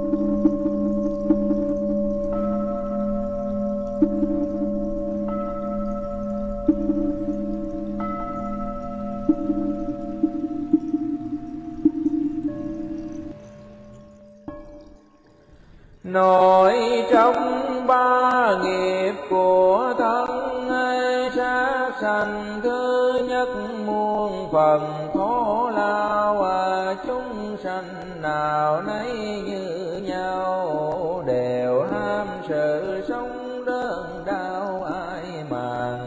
Nội trong ba nghiệp của thân sát sanh, thứ nhất muôn phần khổ lao, chúng sanh nào nấy như nhau, đều ham sự sống đơn đau ai màng.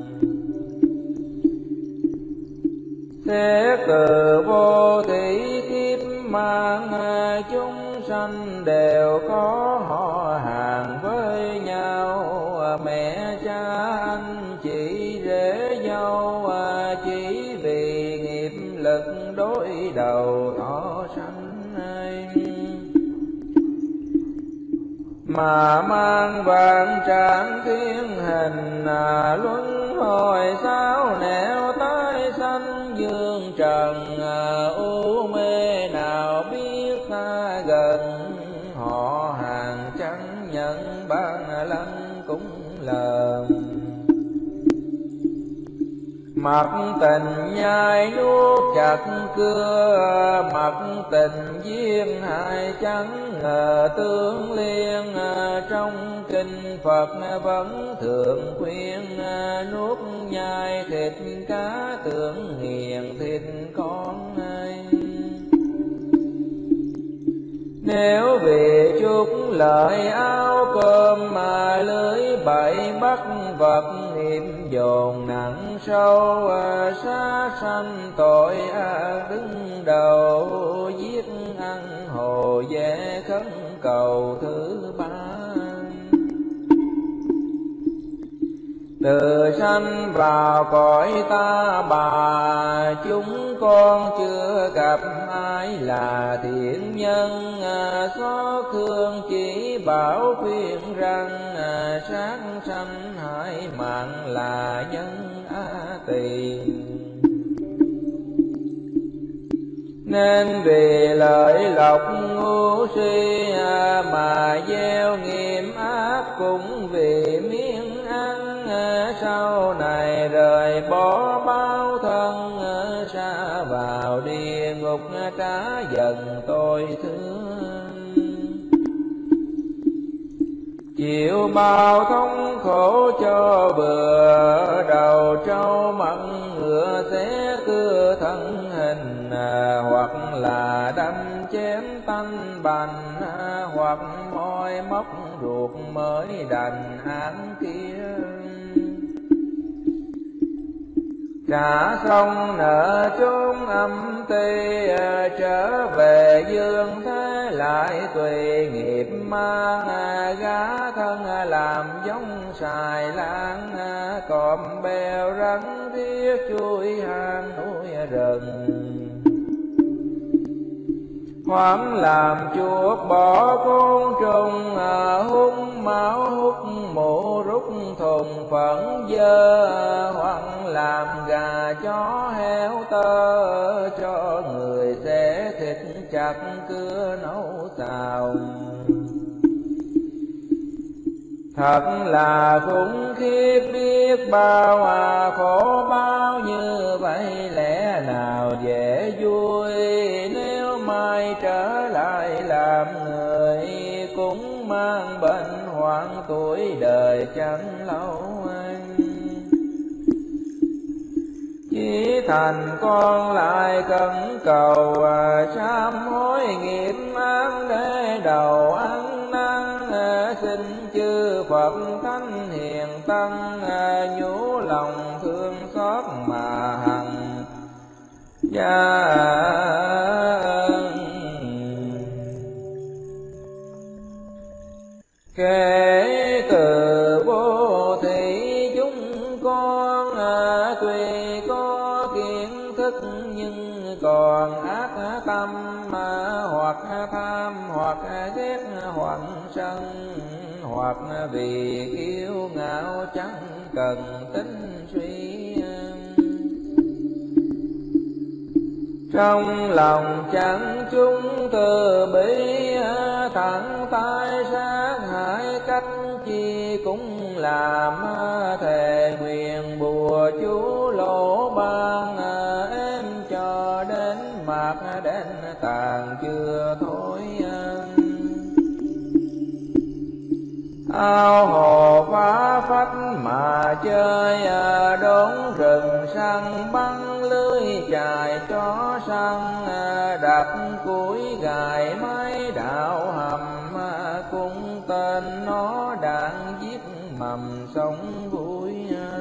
Xét từ vô thủy kiếp mang, chúng sanh đều có họ hàng với nhau, mẹ cha anh chị rể dâu, chỉ vì nghiệp lực đối đầu thọ sanh mà mang vạn trạng thiên hình, luân hồi sao nẻo tái sanh dương trần. U mê nào biết xa gần, họ hàng chẳng nhận ban lăng cũng lờn. Mặc tình nhai nuốt chặt cưa, mặc tình duyên hại chẳng ngờ tương liên. Trong kinh Phật vẫn thường khuyên, nuốt nhai thịt cá tưởng nghiền thịt con ai. Nếu vì chút lợi áo cơm mà lưới bậy bắt vật, nghiệp dồn nặng sâu, sát sanh tội ác đứng đầu, giết ăn hồ dễ khấn cầu thứ ba. Từ sanh vào cõi ta bà, chúng con chưa gặp ai là thiện nhân, xót thương chỉ bảo khuyên rằng, sát sanh hại mạng là nhân tiền. Nên vì lợi lộc ngu si mà gieo nghiệp ác, cũng vì miếng ăn sau này rời bỏ bao thân, xa vào địa ngục trả dần tôi thương. Chịu bao thống khổ cho bừa, đầu trâu mặn ngựa xé cưa thân hình, hoặc là đâm chém tanh bành, hoặc môi móc ruột mới đành án kia. Trả xong nợ chốn âm ti, trở về dương thế lại tùy nghiệp mang. Gá thân làm giống xài lan, cọp bèo rắn riết chui hang núi rừng. Hoảng làm chuột bỏ côn trùng, hút máu hút mũ rút thùng phẫn dơ. Hoảng làm gà chó heo tơ, cho người xẻ thịt chặt cưa nấu xào. Thật là khủng khiếp biết bao, khổ bao như vậy lẽ nào dễ vui. Nếu mai trở lại làm người, cũng mang bệnh hoạn tuổi đời chẳng lâu anh. Chỉ thành con lại cẩn cầu, sám hối nghiệp mang để đầu ăn năn. Xin chư Phật thánh hiền tăng, nhủ lòng thương xót mà hằng gia. Kể từ vô thị chúng con, tuy có kiến thức nhưng còn ác tâm, hoặc tham hoặc ghét hoặc sân, hoặc vì kiêu ngạo chẳng cần tính suy. Trong lòng chẳng chúng từ bi, thẳng tay sát hại cách chi cũng làm. Thề nguyện bùa chú lỗ ban, em cho đến mạc đến tàn chưa thôi. Ao hồ phá phách mà chơi, đốn rừng săn bắn lưới chài chó săn. Đặt củi gài máy đạo hầm, cung tên nó đạn giết mầm sống vui.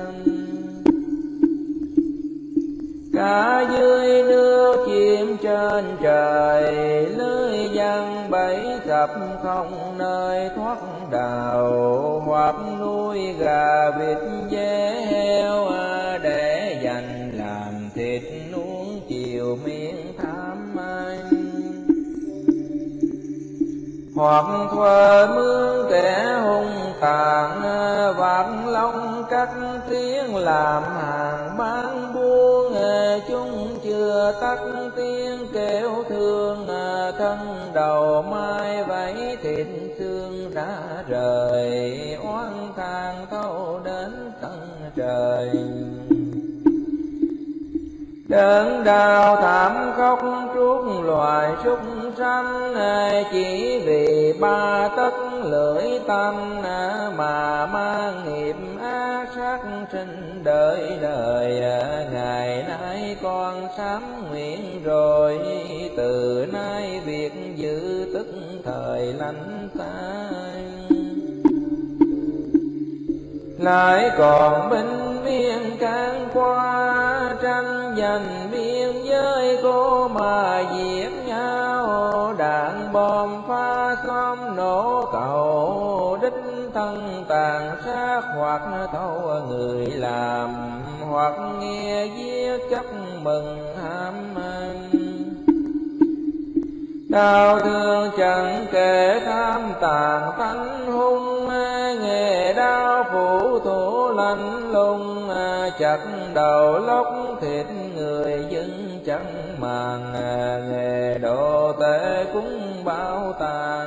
Cả dưới nước chim trên trời, lưới giăng bẫy sập không nơi thoát đào. Hoặc nuôi gà vịt dê heo, để dành làm thịt nuông chiều miệng tham anh. Hoặc thuê mướn kẻ hung tàn, vạt lông cắt tiếng làm hàng bán buôn. Chúng chưa tắt tiếng kêu thương, thân đầu mai vẫy thịt xương đã rời. Oán than thâu đến tận trời, đớn đau thảm khóc trút loài súc sanh. Chỉ vì ba tấc lưỡi tanh, mà mang nghiệp ác sát sinh đời đời. Ngày nay con sám nguyện rồi, từ nay việc giữ tức thời lánh tay. Lại còn binh biên can qua, tranh giành biên giới cô mà giết nhau. Đạn bom phá xóm nổ cầu, đích thân tàn sát. Hoặc thâu người làm, hoặc nghe giết chấp mừng ham anh. Đau thương chẳng kể tham tàn tánh hung, nghề đau phủ thủ lạnh lùng. Chặt đầu lóc thịt người dân chẳng màng, nghề đồ tể cũng bao tàn.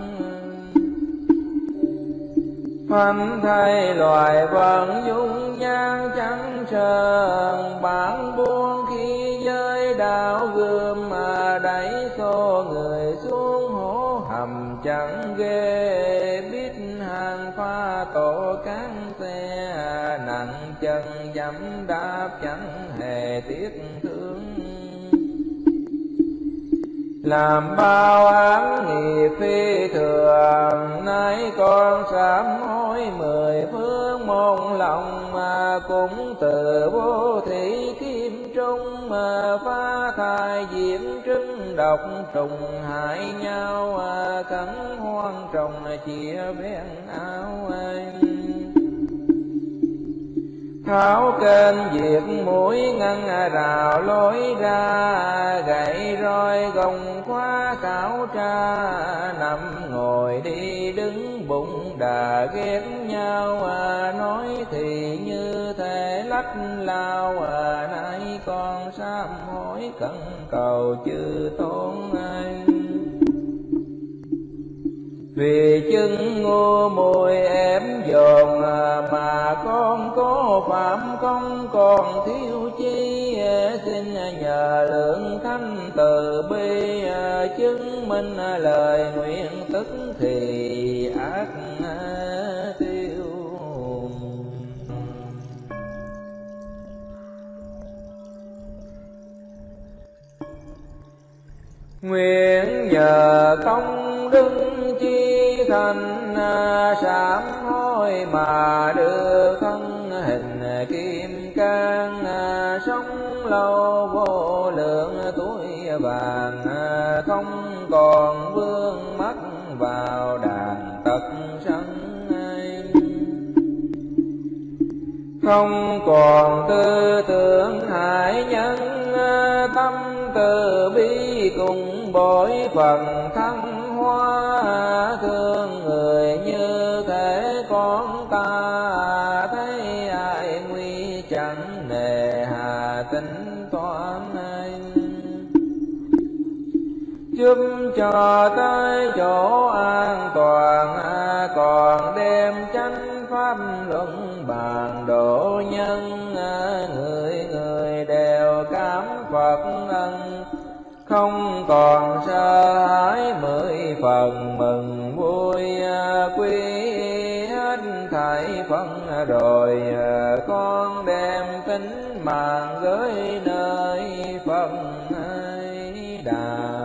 Phanh thay loài vận dung nhan trắng trơn, bản buông khi giới đạo gươm. Đẩy xô người xuống hố hầm chẳng ghê. Biết hàng pha tổ cán xe, nặng chân dẫm đạp chẳng hề tiếc thương. Làm bao án nghiệp phi thường, nay con sám hối mười phương môn lòng. Cũng từ vô thị kim trung, phá thai diễm trứng độc trùng hại nhau. Cắn hoang trồng chia ven áo anh, tháo kênh diệt mũi ngăn rào lối ra. Gậy roi gồng khóa khảo tra, nằm ngồi đi đứng bụng đà ghét nhau. Nói thì như thể lách lao, nay con sám hối cẩn cầu chư tôn anh. Vì chứng ngu mùi ém dồn, mà con có phạm công còn thiếu chi. Xin nhờ lượng thánh từ bi, chứng minh lời nguyện tức thì ác tiêu. Nguyện nhờ công đức chi thành, sám hối mà đưa thân hình kim cang. Sống lâu vô lượng tuổi vàng, không còn vương mắc vào đàn tật sân. Không còn tư tưởng hại nhân, tâm từ bi cùng bội phần thăng hoa. Thương người như thể con ta, thấy ai nguy chẳng nề hà tính toán anh. giúp cho tới chỗ an toàn, còn đem chánh pháp luận bàn độ nhân. Người người đều cảm Phật ân, không còn sợ hãi 10 phần mừng vui. Quy hết thảy phân rồi, con đem tính mạng gửi nơi Phật Đà.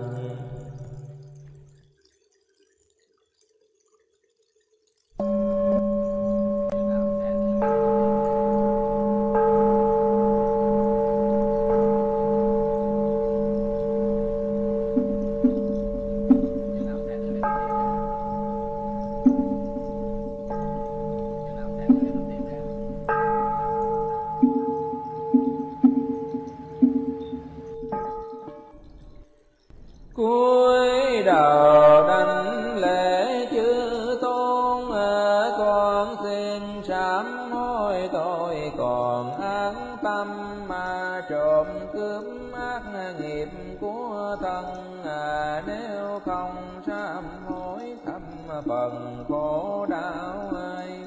Cúi đầu đảnh lễ chư tôn, con xin sám hối tội còn ác tâm, mà trộm cướp ác nghiệp của thân. Nếu không sám hối thâm phần khổ đau ai.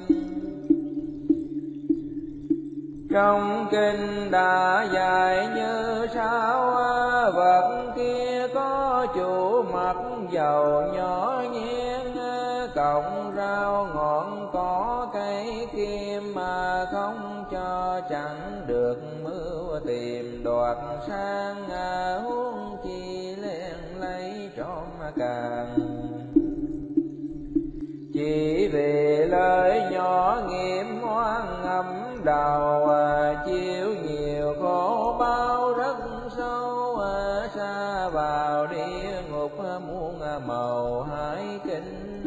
Trong kinh đã dạy như sau, vật kia có chủ mặc dầu nhỏ nhien, cọng rau ngọn cỏ cây kim, mà không cho chẳng được mưu tìm đoạt sang. Huống chi len lấy trộm càng, chỉ vì lời nhỏ nghiệp oan ngầm đầu. Chịu nhiều khổ bao rất sâu, xa vào địa ngục muôn màu hải kinh.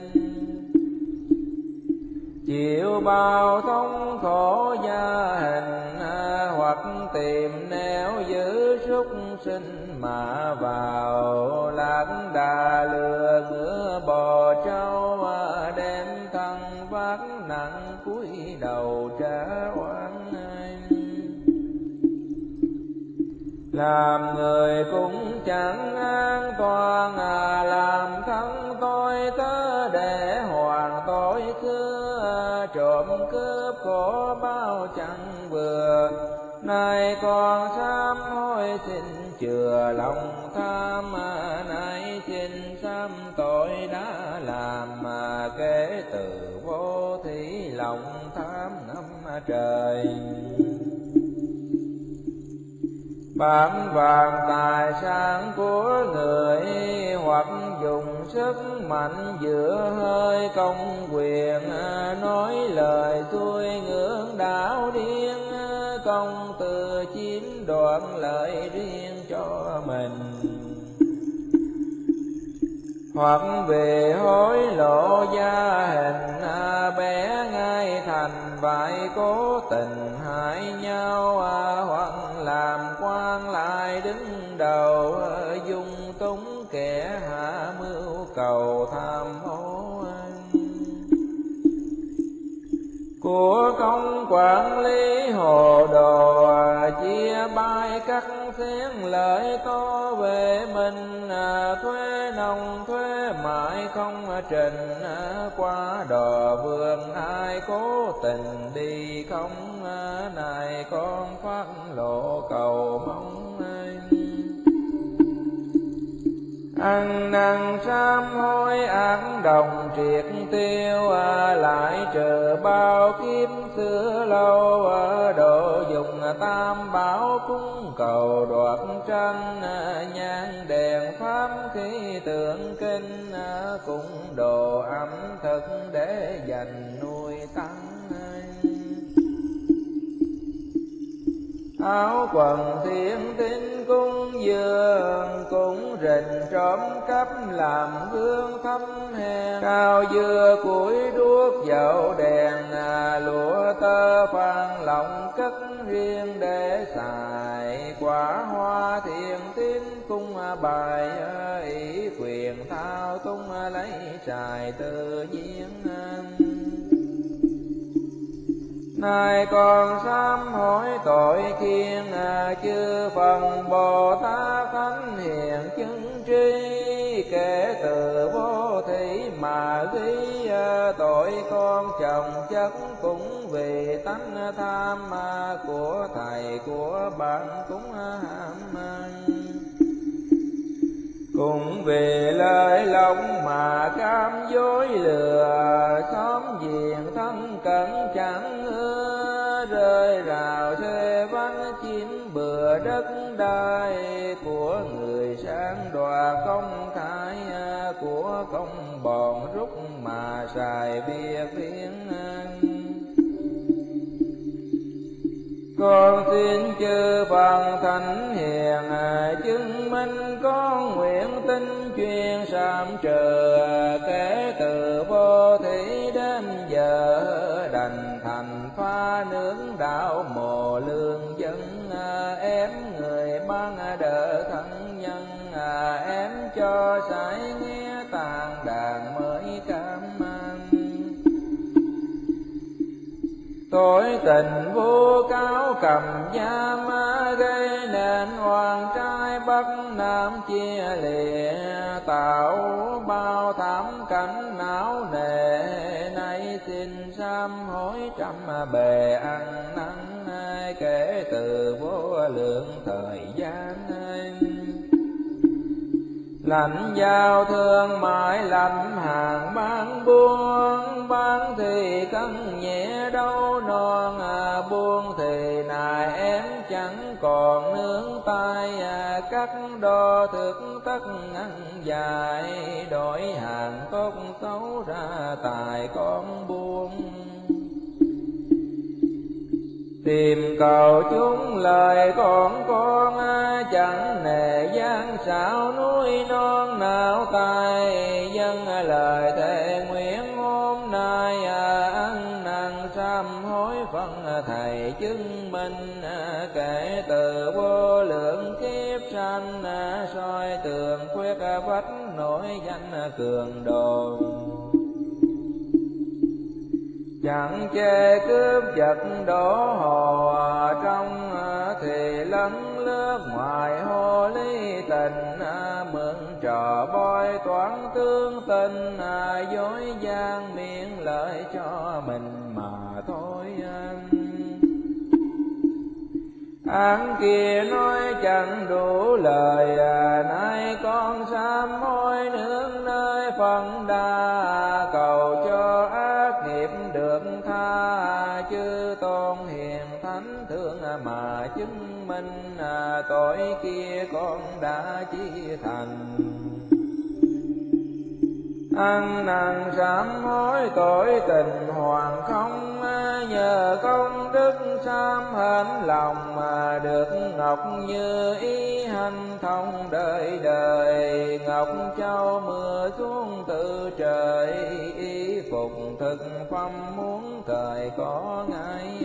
Chịu bao thống khổ gia hình, hoặc tìm nẻo giữ súc sinh mà vào. Lạc đà lừa ngựa bò trâu, đem thân vác nặng cúi đầu trả oan. Làm người cũng chẳng an toàn, làm thân tôi tớ để hoàn tội xưa. Trộm cướp khổ bao chẳng vừa, nay con sám hối xin chừa lòng tham. Nay xin sám tội đã làm, kể từ vô thí lòng tham năm trời. Bám vàng tài sản của người, hoặc dùng sức mạnh giữa hơi công quyền. Nói lời xuôi ngưỡng đạo điên, công từ chiếm đoạt lợi riêng cho mình. Hoặc về hối lộ gia hình, bé ngay thành vậy cố tình hại nhau. Hoặc làm quan lại đứng đầu, dung túng kẻ hạ mưu cầu tham ô. Của công quản lý hồ đồ, chia bay cắt xén lợi to về mình. Thuế nông thuế mại không trình, qua đò vườn ai cố tình đi không. Này con phát lộ cầu mong ăn năn sám hối ác đồng triệt tiêu. Lại trừ bao kiếp xưa lâu, độ dùng tam bảo cúng cầu đoạt tranh. Nhang đèn pháp khí tượng kinh, cũng đồ ẩm thực để dành nuôi tăng. Áo quần thiên tín cung dường, cũng rình trộm cắp làm gương thâm hèn. Cao dưa củi đuốc dầu đèn, lụa tơ phan lòng cất riêng để xài. Quả hoa thiền tín cung bài, ý quyền thao tung lấy trài tự nhiên. Nay con sám hối tội khiên, chư phần Bồ Tát thánh hiền chứng tri, kể từ vô thị mà ghi tội con chồng chất, cũng vì tánh tham của thầy của bạn cũng ham ăn. Cũng vì lời lòng mà cam dối lừa, xóm giềng thân cận chẳng ưa, rơi rào thuê vắng chiếm bừa đất đai của người sang đoạt công khai, của công bòn rút mà xài việc riêng. Con xin chư Phật thánh hiền chứng minh con nguyện tin chuyên sám trừ, kể từ vô thí đến giờ đành thành pha nướng đạo mồ lương dân. Em người ban đỡ thân nhân, em cho sải nghe tàn đàn mới cảm ơn. Tội tình vô cáo cầm giam, gây nên oan trai bắc nam chia lìa, tạo bao thảm cảnh não nề. Nay xin sám hối trăm bề ăn năn, kể từ vô lượng thời gian. Lãnh giao thương mãi lâm hàng bán buôn, bán thì cân nhẹ đâu non, buôn thì nài em chẳng còn nương tay. Cắt đo thực tất ăn dài, đổi hàng tốt xấu ra tài con buôn. Tìm cầu chúng lời con chẳng nề gian xảo núi non nào tay. Dân lời thề nguyện hôm nay, ăn năn sám hối phân thầy chứng minh, kể từ vô lượng kiếp sanh, soi tường khuyết vách nổi danh cường đồ. Chẳng chê cướp giật đổ hồ trong, thì lấn lướt ngoài hồ ly tình. Mượn trò bói toán tương tình, dối gian miệng lợi cho mình mà thôi. Án kia nói chẳng đủ lời, nay con sám hối nương nơi phần đa. Cầu cho ác nghiệp được tha, chư tôn hiền thánh thương mà chứng minh. Tội kia con đã chi thành, ăn năn sám hối tội tình hoàn không. Nhờ công đức sám hên lòng, được ngọc như ý hành thông đời đời. Ngọc châu mưa xuống từ trời, y phục thực phẩm muốn thời có ngại.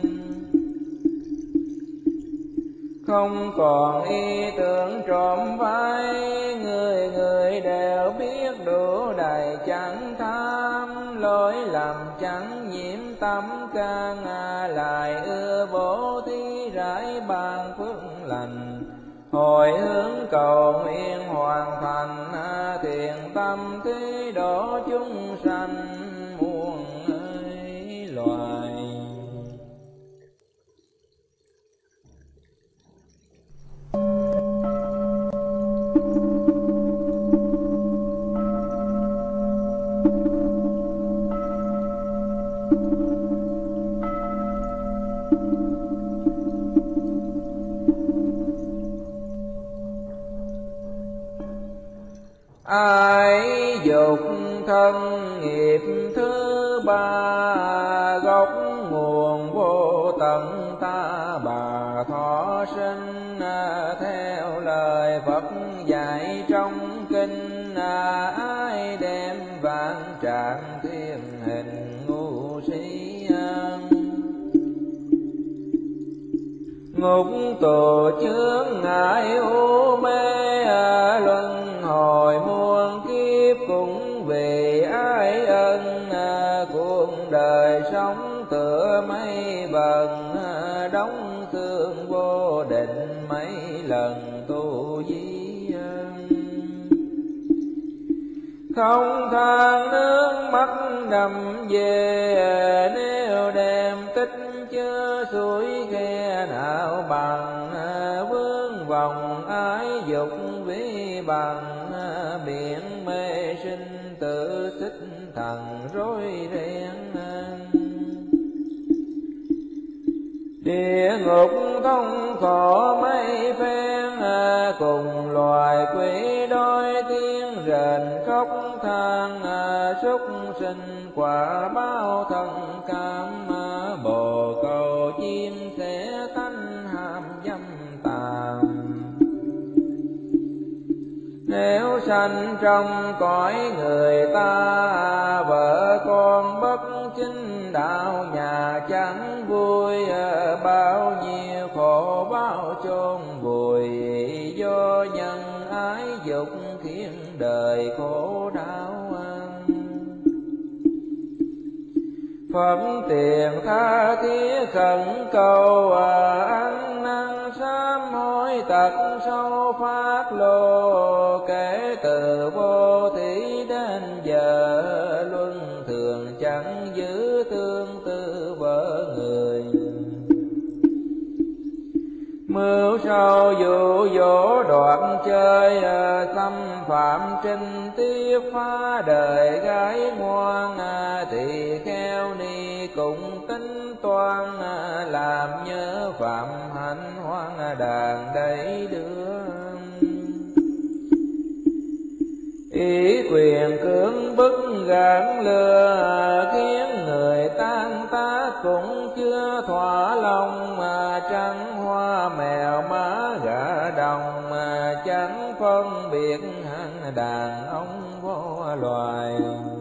Không còn ý tưởng trộm vai, người người đều biết đủ đầy chẳng tham. Lỗi lầm chẳng nhiễm tâm can, lại ưa bố thí rải ban phước lành. Hồi hướng cầu nguyện hoàn thành, thiện tâm thí độ chúng sanh muôn loài. Ai dục thân nghiệp thứ ba, gốc nguồn vô tận ta bà thọ sinh. Theo lời Phật dạy trong kinh, ai đem vạn trạng thiên hình ngu si. Ngục tù chướng ngại u mê, luân hồi muôn kiếp cũng vì ai ân. Cuộc đời sống tựa mây vần, đóng xương vô định mấy lần tu di. không than nước mắt đầm về. Nếu đem tích chứa suối khe nào bằng, vương vòng ái dục vi bằng. Biển mê sinh tự xích thần rối ren. Địa ngục thông khổ mấy phen, cùng loài quỷ đói tiếng rền khóc than. Súc sinh quả báo thân cam, bồ câu chim sẽ tánh ham dâm tàm. Nếu sanh trong cõi người ta, vợ con bất chính đạo nhà chẳng vui. Bao nhiêu khổ bao chôn vùi, do nhân ái dục khiến đời khổ đau. Phận tiền tha thiết khẩn cầu, ăn năn sám hối tật sâu phát lộ. Kể từ vô thí đến giờ, luân thường chẳng giữ tương tư vợ người. Mưu sâu dụ dỗ đoạn chơi, xâm phạm trinh tiết phá đời gái ngoan. Tỳ kheo ni cũng tính toan, làm nhớ phạm hạnh hoang đàn đẩy đưa. Ý quyền cưỡng bức gạn lừa, khiến người tan tác cũng chưa thỏa lòng. Trắng hoa mèo má gà đồng, chẳng phân biệt hạng đàn ông vô loài.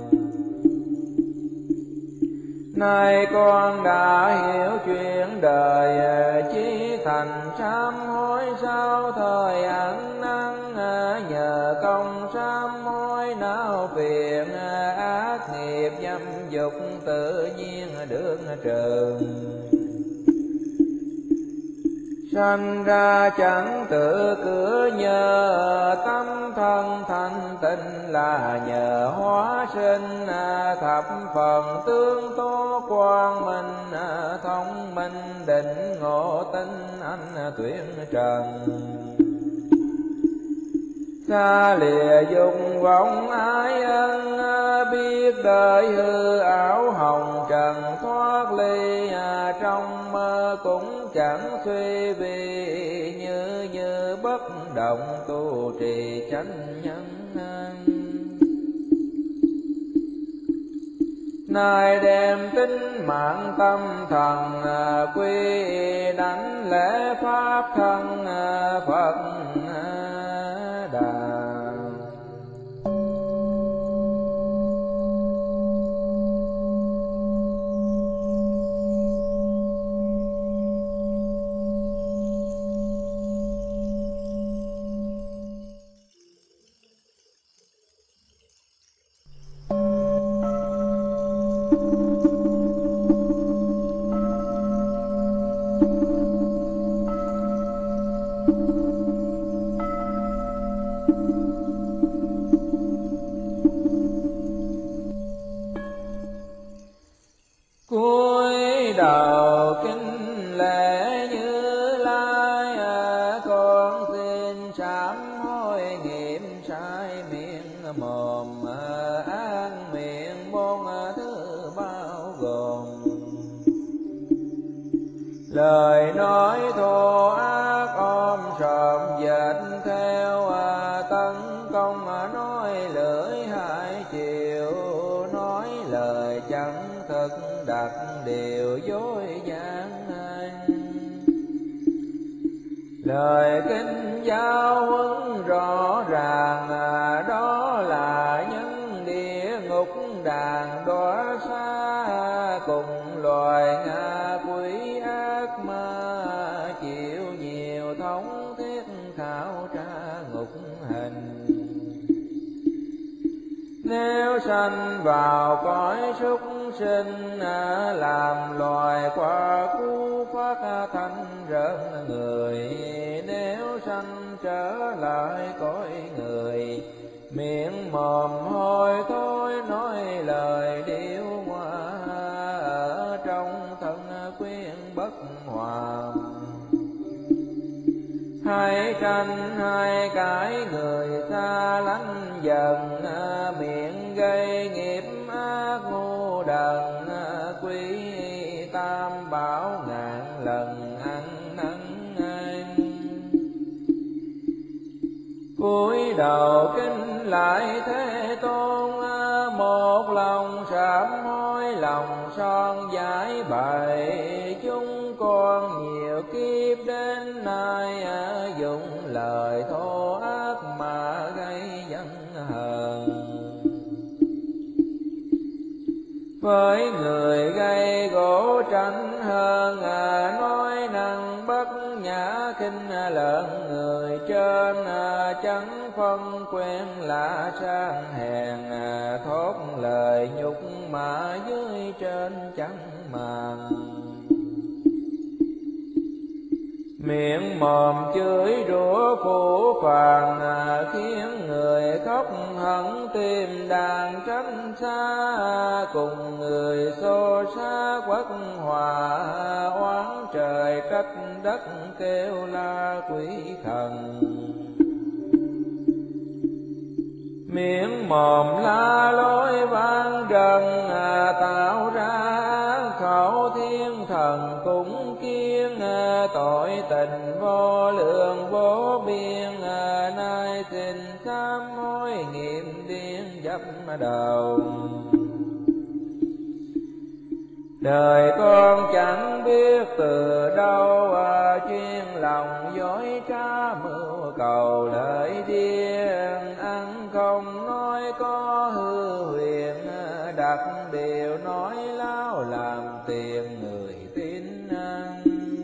Nay con đã hiểu chuyện đời, chí thành sám hối sao thời ăn năn. Nhờ công sám hối não phiền, ác nghiệp dâm dục tự nhiên được trừ. Sanh ra chẳng tự cửa nhờ, tâm thân thanh tịnh là nhờ hóa sinh. Thập phần tương tố quang minh, thông minh định ngộ tinh anh tuyển trần. Xa lìa dục vọng ái ân, biết đời hư ảo hồng trần thoát ly. Trong mơ cũng chẳng suy vì, như bất động tu trì chánh nhân. Nay đem tính mạng tâm thần, quy đánh lễ pháp thân Phật Đà. Cúi đầu kính lễ Như Lai, con xin sám hối nghiệm sai miệng mồm. Ác miệng bốn thứ bao gồm, lời nói thô ác ôm sòm dệt theo. Tấn công nói lưỡi hai chiều, nói lời chẳng thực đặt điều dối gian. Lời kinh giáo huấn rõ ràng, đó là nhân địa ngục đàn đọa xa. Cùng loài ngạ quỷ ác ma, chịu nhiều thống thiết khảo tra ngục hình. Nếu sanh vào cõi súc sinh, làm loài qua cú phát thanh rợn người. Nếu sanh trở lại cõi người, miệng mồm hôi thối nói lời điêu hoa, ở trong thân quyến bất hòa. Hai tranh hai cái người xa lánh dần, miệng gây nghiệp ác ngu đần, quý tam bảo ngàn lần ăn năn. Cúi đầu kính lại Thế Tôn, một lòng sám hối lòng son giải bày. Chúng con nhiều kiếp đến nay, dùng lời thô ác mà gây dân hờn. Với người gây gỗ tranh hơn, nói năng bất nhã khinh lợn người trên. Chẳng phân quen lạ sang hèn, thốt lời nhục mà dưới trên chẳng màng. Miệng mồm chửi rủa phũ phàng, khiến người khóc hận tim đàn tránh xa. Cùng người xô xá quất hòa, oán trời trách đất kêu la quỷ thần. Miệng mồm la lối vang rần, tạo ra khẩu thiên thần cũng kiêng. Tội tình vô lượng vô biên, nay xin sám hối nghiệm điên dấp đầu. Đời con chẳng biết từ đâu, chuyên lòng dối trá mưu cầu lợi điên. Ăn không nói có hư huyền, đặt điều nói láo làm tiền người tin ăn.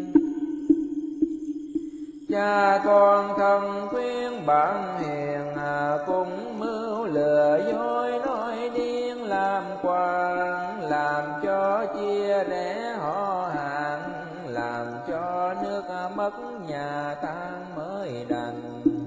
Cha con thân khuyên bạn hiền, cũng mưu lừa dối nói điên làm quan. Làm cho chia rẽ họ hàng, làm cho nước mất nhà tan mới đành.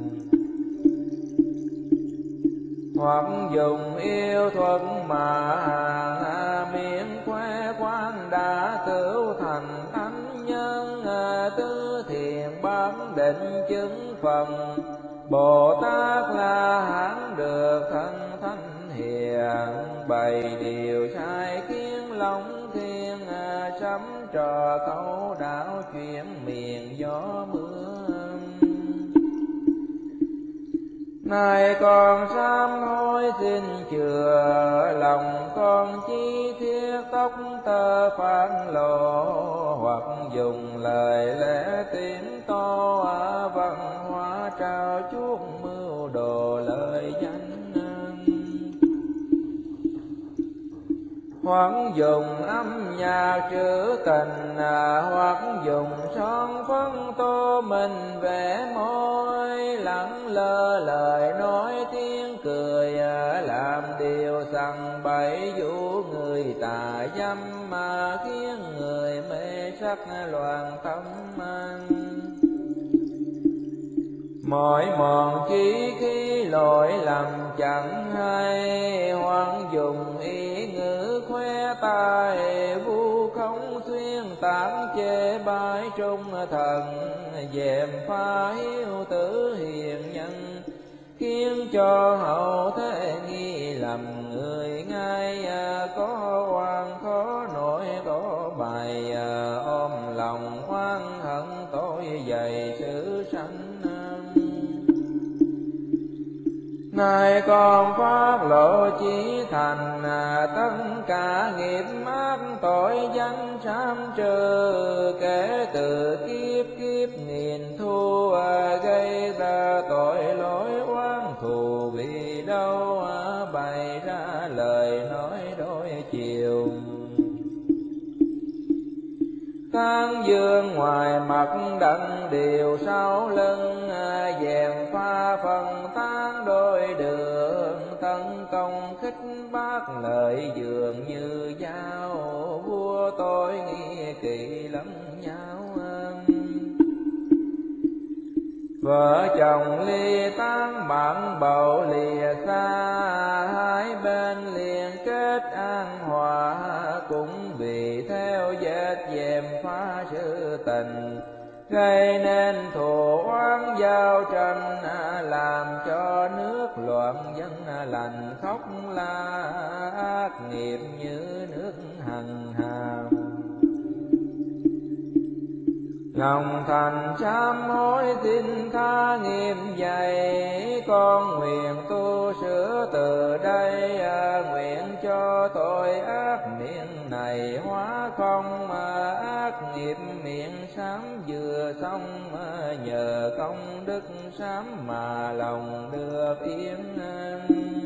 Hoặc dùng yêu thuật mà hàng, miệng khoe khoang đã tửu thành thánh nhân. Tứ thiền bán định chứng phần, Bồ Tát La Hán được thân thánh hiền. Bày điều sai kiến long thiên, sắm trò câu đạo chuyện miền gió mưa. Nay con sám hối xin chừa, lòng con chi thiết tóc tơ phản lộ. Hoặc dùng lời lẽ tiếng to, văn hóa trao chuốc mưu đồ lời danh. Hoặc dùng âm nhạc trữ tình, hoặc dùng son phấn tô mình vẽ môi. Lẳng lơ lời nói tiếng cười, làm điều sằng bậy dụ người tà dâm. Mà khiến người mê sắc loạn tâm anh. Mỗi mòn chí khi lỗi lầm chẳng hay, hoặc dùng ý ngữ khoe tài vu không xuyên tán chê bai trung thần. Dèm pha hiếu tử hiền nhân, khiến cho hậu thế nghi lầm người ngay. Có oan khó nổi có bài, ôm lòng oan hận tội dày sự sanh. Nay con phát lộ chí thành, tất cả nghiệp ác tội danh sám trừ. Kể từ kiếp kiếp nghìn thu, gây ra tội lỗi oán thù vì đâu. Bày ra lời nói đôi chiều, tán dương ngoài mặt đặng điều sau lưng. Dèm pha phần tán đôi đường, tấn công khích bác lời dường như dao. Vua tôi nghi kỳ lẫn nhau, Vợ chồng ly tán bạn bầu lìa xa, hai bên liền kết an hòa, cũng vì theo vết dèm phá sự tình, gây nên thù oán giao tranh, làm cho nước loạn dân lành khóc la, ác nghiệp như nước hằng hào. Lòng thành sám hối xin tha nghiêm dày, con nguyện tu sửa từ đây, nguyện cho tội ác miệng này hóa không, ác nghiệp miệng sám vừa xong, nhờ công đức sám mà lòng được yên an.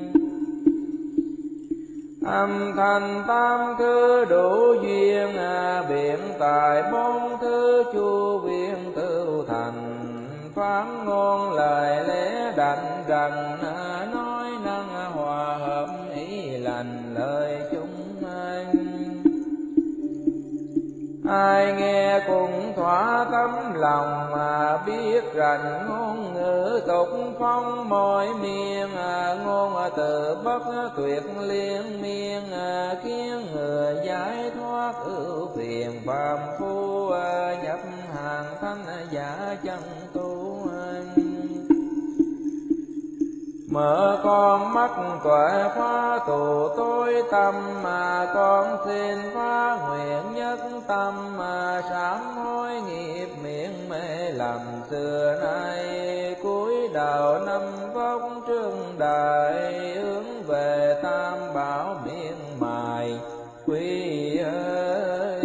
Âm thanh tam thứ đủ duyên, biện tài bốn thứ chu viên tựu thành, phán ngôn lời lẽ đảnh rằng, nói năng hòa hợp ý lành lời chúng anh. Ai nghe cũng thỏa tấm lòng, mà biết rành ngôn ngữ tục phong mọi miền, ngôn từ bất tuyệt liên miên, khiến người giải thoát ưu phiền phàm phu, nhập hàng thanh giả chân tu. Mở con mắt tuệ phá tù tối tâm, mà con xin phá nguyện nhất tâm, mà sám hối nghiệp miệng mê lầm xưa nay, cúi đầu năm vóc trương đại, hướng về tam bảo miên mài quy ơi.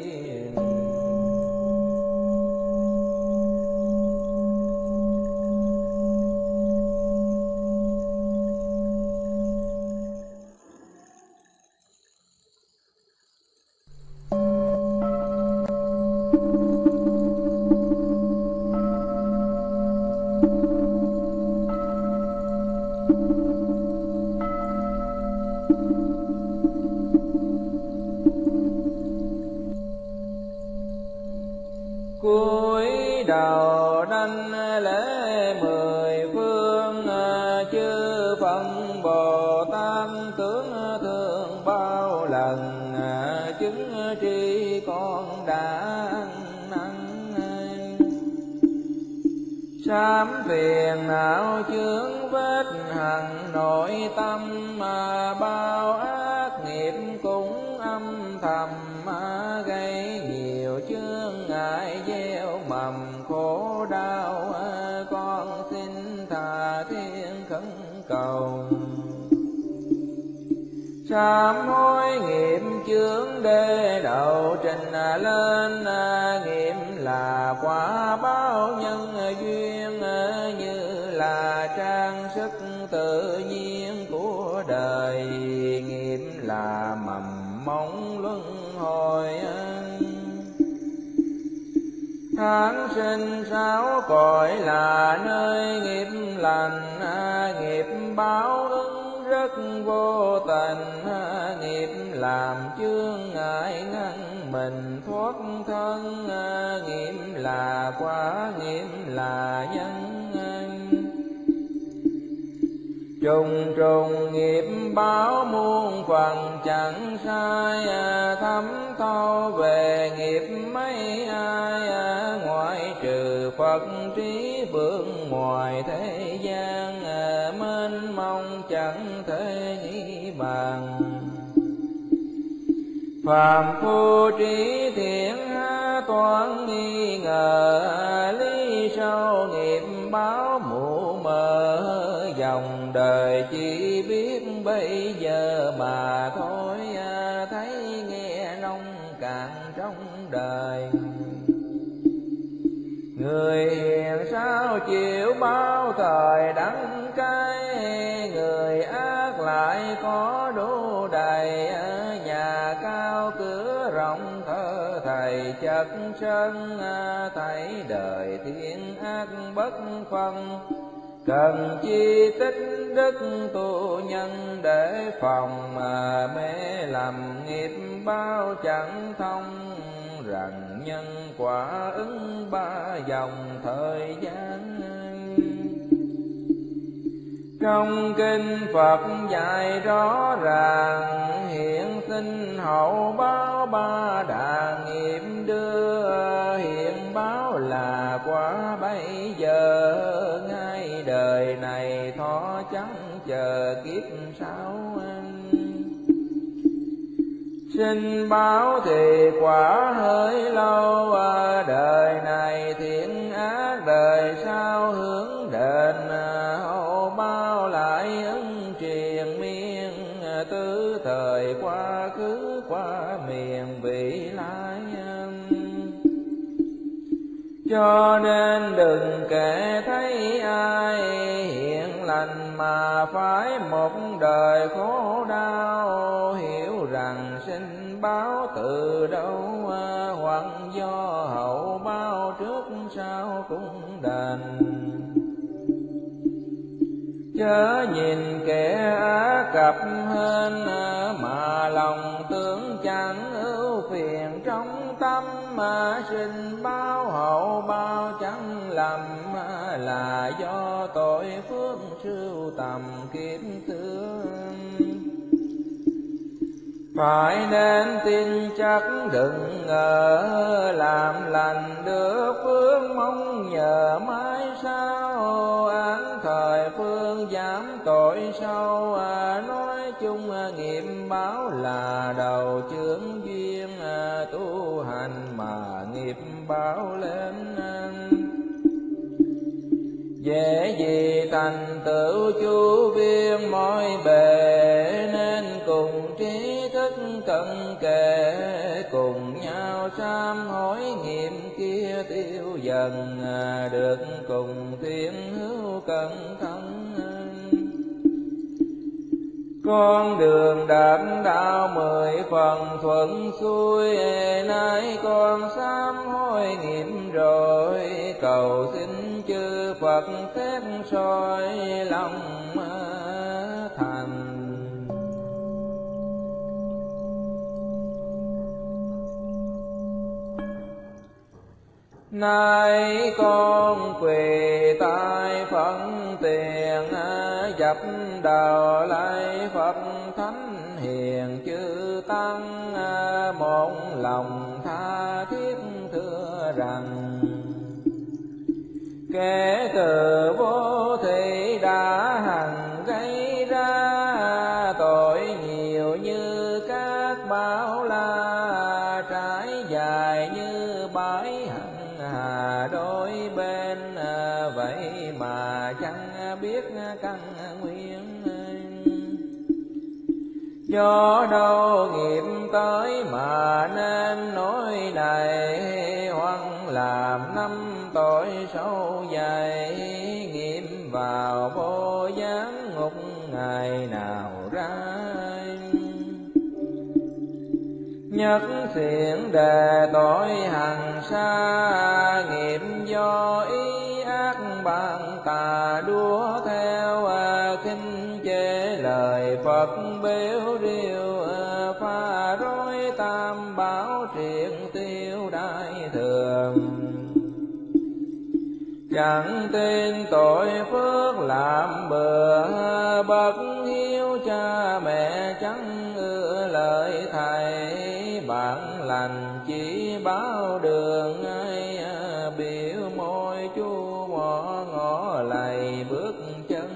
Cúi đầu đảnh lễ mười phương, chư Phật Bồ Tát tướng thương bao lần, chứng tri con đã ăn năn. Sám phiền não chướng vết hằn nội tâm, mà bao ác nghiệp cũng âm thầm, gây nhiều chướng ngại gieo mầm khổ đau. Con xin tha thiên khẩn cầu, sám hối nghiệp chướng đê đầu trình lên, nghiệp là quả báo nhân duyên, như là trang sức tự nhiên của đời, nghiệp là mầm móng luân hồi. Tháng sinh sáu cõi là nơi nghiệp lành, nghiệp báo ứng rất vô tình, nghiệp làm chướng ngại ngăn mình thoát thân, nghiệp là quả nghiệp là nhân. Trùng trùng nghiệp báo muôn phần chẳng sai, thấm thâu về nghiệp mấy ai, ngoại trừ Phật trí bước ngoài thế gian, mênh mông chẳng thể nghĩ bàn. Phàm phu trí thiện toán nghi ngờ, lý sâu nghiệp báo mù mờ, dòng đời chỉ biết bây giờ mà thôi, thấy nghe nông cạn trong đời. Người hiền sao chịu bao thời đắng cay, người ác lại có đủ đầy, nhà cao cửa rộng thơ thầy chất sân, thấy đời thiên ác bất phân. Cần chi tích đức tu nhân để phòng, mà mê lầm nghiệp bao chẳng thông, rằng nhân quả ứng ba dòng thời gian. Trong kinh Phật dạy rõ ràng, hiện sinh hậu báo ba đà nghiệp đưa, hiện báo là quả bây giờ, ngay đời này thọ chẳng chờ kiếp sau. Sinh báo thì quả hơi lâu, đời này thiện ác đời sau hướng đền, hậu báo lại ứng triền miên, tứ thời quá khứ qua miền vị lai. Cho nên đừng kể thấy ai hiện lành mà phải một đời khổ đau, hiểu rằng sinh báo từ đâu, hoặc do hậu báo trước sau cũng đền. Chớ nhìn kẻ ác cập hên, mà lòng tưởng chẳng ưu phiền trong tâm, mà sinh báo hậu báo chẳng lầm, là do tội phước sưu tầm kiếp xưa. Phải nên tin chắc đừng ngờ, làm lành được phước mong nhờ mãi sau, án thời phương giảm tội sâu, nói chung nghiệp báo là đầu chướng duyên, tu hành mà nghiệp báo lên. Dễ gì thành tựu chu viên mọi bề, nên cùng trí thức cận kề, cùng nhau sám hối nghiệp kia tiêu dần, được cùng thiên hữu cẩn thận. Con đường đạt đạo 10 phần thuận xuôi, nay con sám hối nghiệp rồi, cầu xin chư Phật phép soi lòng thành. Nay con quỳ tại phận tiền, dập đầu lạy Phật thánh hiền chư tăng, một lòng tha thiết thưa rằng, kẻ từ vô thị đã hằng gây ra, tội nhiều như các bão la, trải dài như bãi hằng hà đôi bên, vậy mà chẳng biết căn nguyên. Do đâu nghiệp tới mà nên nỗi này, hoặc làm năm tội sâu dày, nghiệp vào vô gián ngục ngày nào ra. Nhất thiện đề tội hằng xa, nghiệp do ý ác bạn tà đua theo, khinh chê lời Phật bếu rìu, pha rối tam bảo triện tiêu đại thường. Chẳng tin tội phước làm bừa, bậc hiếu cha mẹ chẳng ưa lời thầy, bạn lành chỉ báo đường ai, biểu môi chu mỏ ngõ lầy bước chân.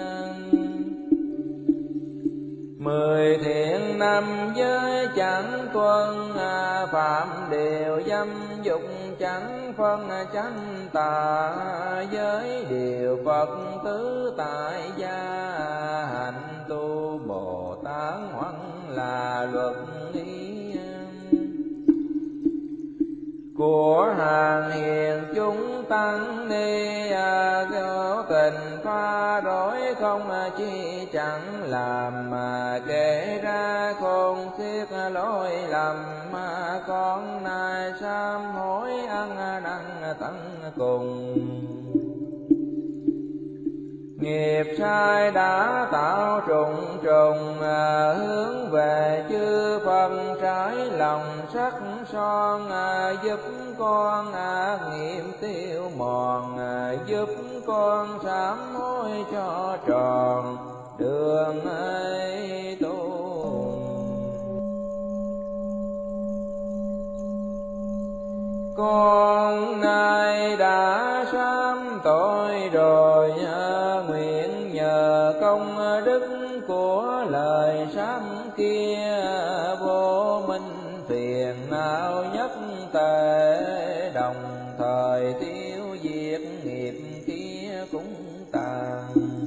10 thiện năm giới chẳng tuân, phạm điều dâm dục chẳng phân chánh tà, giới điều Phật tứ tại gia, hạnh tu Bồ Tát hoặc là luật ý. Của hàng hiền chúng tăng ni, vô tình pha rối không chi chẳng làm, mà kể ra khôn xiết lỗi lầm, con nay sám hối ăn năn tận cùng. Nghiệp sai đã tạo trùng trùng, hướng về chư Phật trái lòng sắc son, giúp con ác nghiệp tiêu mòn, giúp con sám hối cho tròn đường ấy tu. Con nay đã sám tội rồi, nguyện nhờ công đức của lời sám kia, vô minh phiền não nhất tề, đồng thời tiêu diệt nghiệp kia cũng tàn.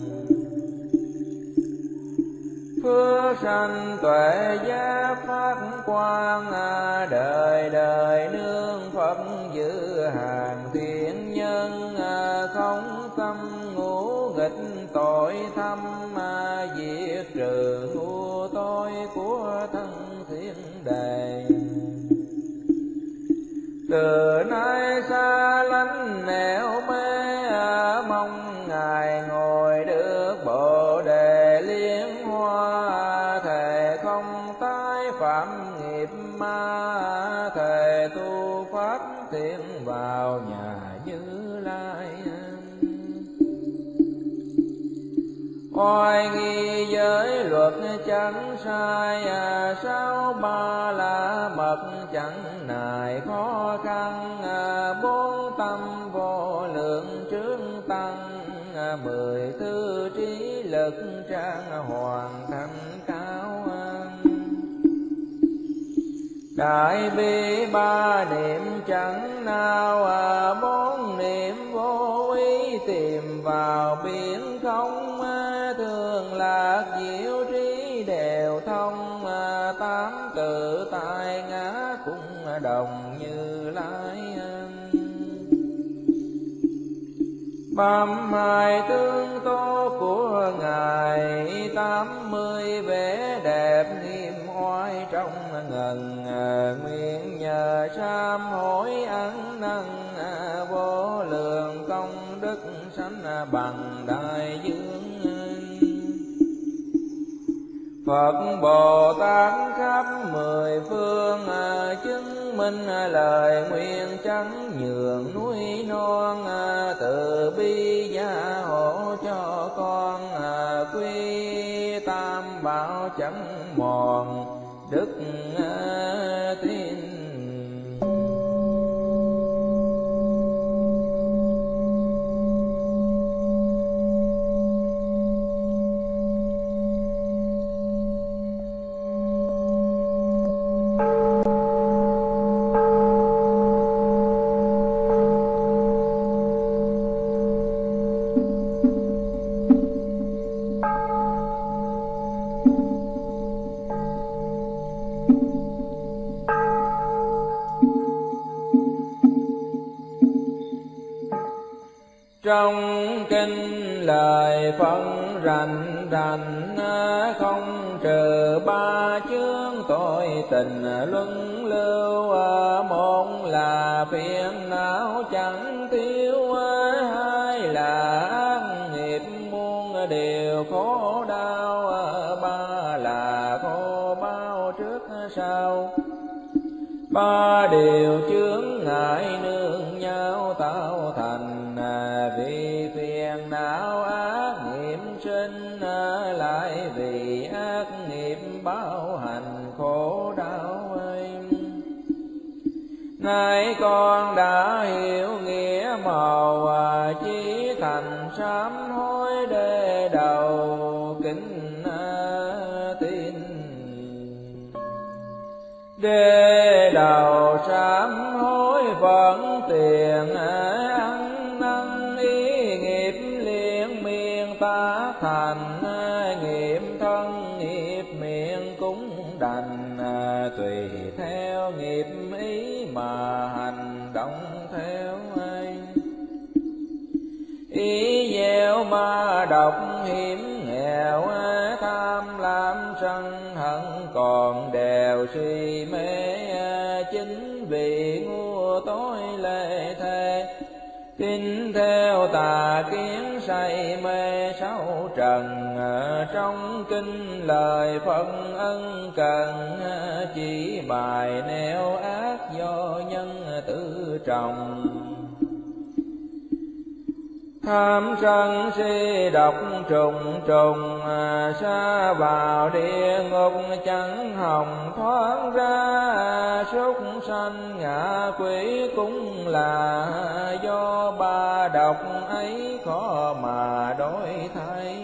Phước sanh tuệ giác phát quang, đời đời nương Phật giữ hàng thiện nhân, không tâm ngũ nghịch tội thâm, diệt trừ ngu tối của thân thiên đề. Từ nay xa lánh nẻo mê, mong Ngài ngồi được Bồ đề liên hoa, thề không tái phạm nghiệp ma, thề tu pháp thiện vào nhà Như Lai. Oai nghi giới luật chẳng sai, sáu ba la mật chẳng nài khó khăn, bốn tâm vô lượng trướng tăng, mười tư trí lực trang hoàn thành cao. Đại bi ba niệm chẳng nào, bốn niệm vô ý tìm vào biển không, thường lạc diệu trí đều thông, tám tự tại ngã cũng đồng Như Lai. Bám hai tướng tố của Ngài, 80 vẻ đẹp nghiêm oai trong ngần, nguyện nhờ sám hối ăn năn, vô lượng công đức sanh bằng đại dương. Phật Bồ Tát khắp mười phương, chứng minh lời nguyện chẳng nhường núi non, từ bi gia hộ cho con, quy tam bảo chẳng mòn đức tin. Trong kinh lời phân rành rành, không trừ ba chướng tội tình luân lưu, một là phiền não chẳng thiếu, hai là ác nghiệp muôn điều khổ đau, ba là khổ bao trước sau, ba điều chướng ngại nương nhau tạo thành, vì phiền não ác nghiệp sinh, lại vì ác nghiệp báo hành khổ đau ấy. Nay con đã hiểu nghĩa màu, chí thành sám hối để đầu kính tin, để đầu sám hối vẫn tiền ăn năn, ý nghiệp liên miên ta thành, nghiệp thân nghiệp miệng cũng đành, tùy theo nghiệp ý mà hành động theo anh. Ý gieo ma độc hiểm nghèo, tham lam sân hận còn đều suy mê, chính vì ngu tối lệ thế, tin theo tà kiến say mê sáu trần, trong kinh lời phân ân cần, chỉ bài nẻo ác do nhân tự trồng. Tham sân si độc trùng trùng, sa vào địa ngục chẳng hồng thoát ra. Súc sanh ngạ quỷ cũng là do ba độc ấy khó mà đổi thay.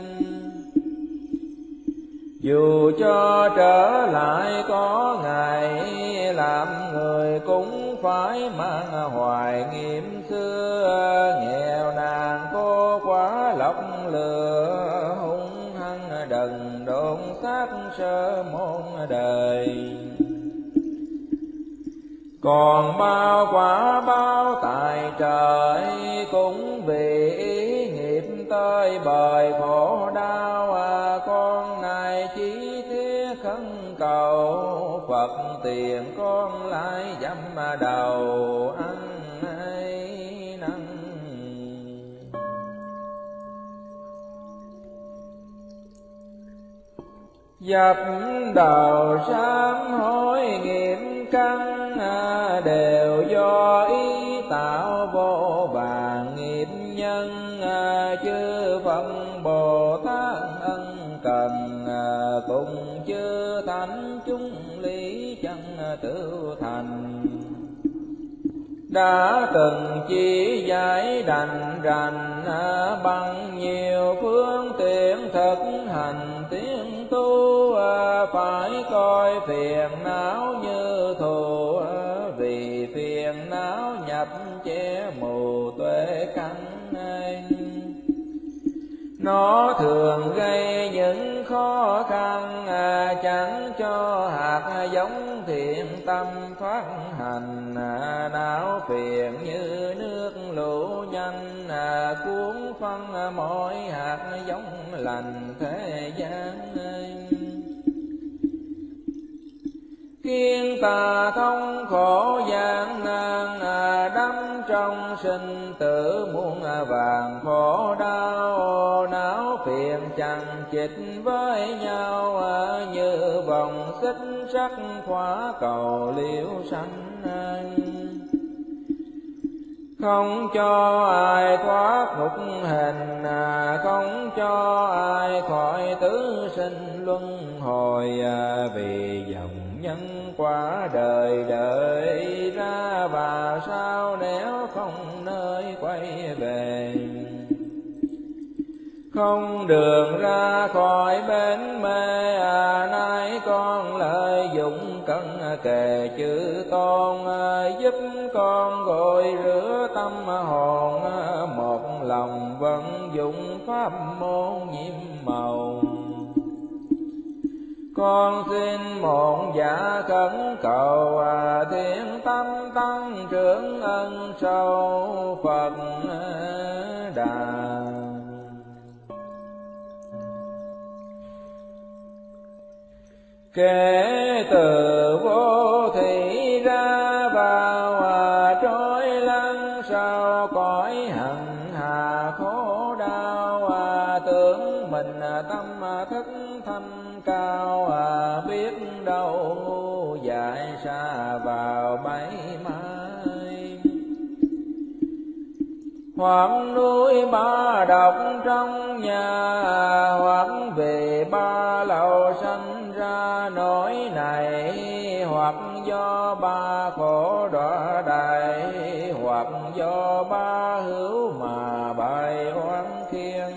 Dù cho trở lại có ngày, làm người cũng phải mang hoài nghiệm xưa. Nghèo nàn cô quá lọc lừa, hung hăng đần độn xác sơ môn đời. Còn bao quả báo tại trời, cũng vì ý nghiệp tới bời khổ đau. Con này chỉ thiết khấn cầu, Phật tiền con lại dám đầu ăn ấy năn. Dập đầu sám hối nghiệp căn, đều do ý tạo vô vàn nghiệp nhân. Chư Phật Bồ Tát ân cần, cùng chư thánh chúng lý chân tự thành. Đã từng chỉ giải đành rành, bằng nhiều phương tiện thực hành tiến tu. Phải coi phiền não như thù, vì phiền não nhập che mù tuệ căn. Nó thường gây những khó khăn, chẳng cho hạt giống thiện tâm phát hành. Não phiền như nước lũ nhanh, cuốn phân mỗi hạt giống lành thế gian. Khiến ta thông khổ gian nan, đắm trong sinh tử muôn vàng khổ đau. Não phiền chằng chịt với nhau, như vòng xích sắt khóa cầu liễu sanh. Không cho ai thoát ngục hình, không cho ai khỏi tứ sinh luân hồi. Vì dòng nhân quả đời đợi ra, và sao nếu không nơi quay về. Không đường ra khỏi bến mê, nay con lợi dụng cân kề chữ tôn. Giúp con gội rửa tâm hồn, một lòng vận dụng pháp môn nhiệm màu. Con xin một dạ khẩn cầu, thiện tâm tăng trưởng ân sâu Phật Đà. Kể từ vô thị ra vào, trôi lăn sau cõi hận hà khổ đau. Tưởng mình tâm thức thanh cao, biết đâu ngu dại xa vào bẫy mai. Hoặc núi ba độc trong nhà, hoặc về ba lầu sanh ra nỗi này. Hoặc do ba khổ đọa đại, hoặc do ba hữu mà bài oán khiên.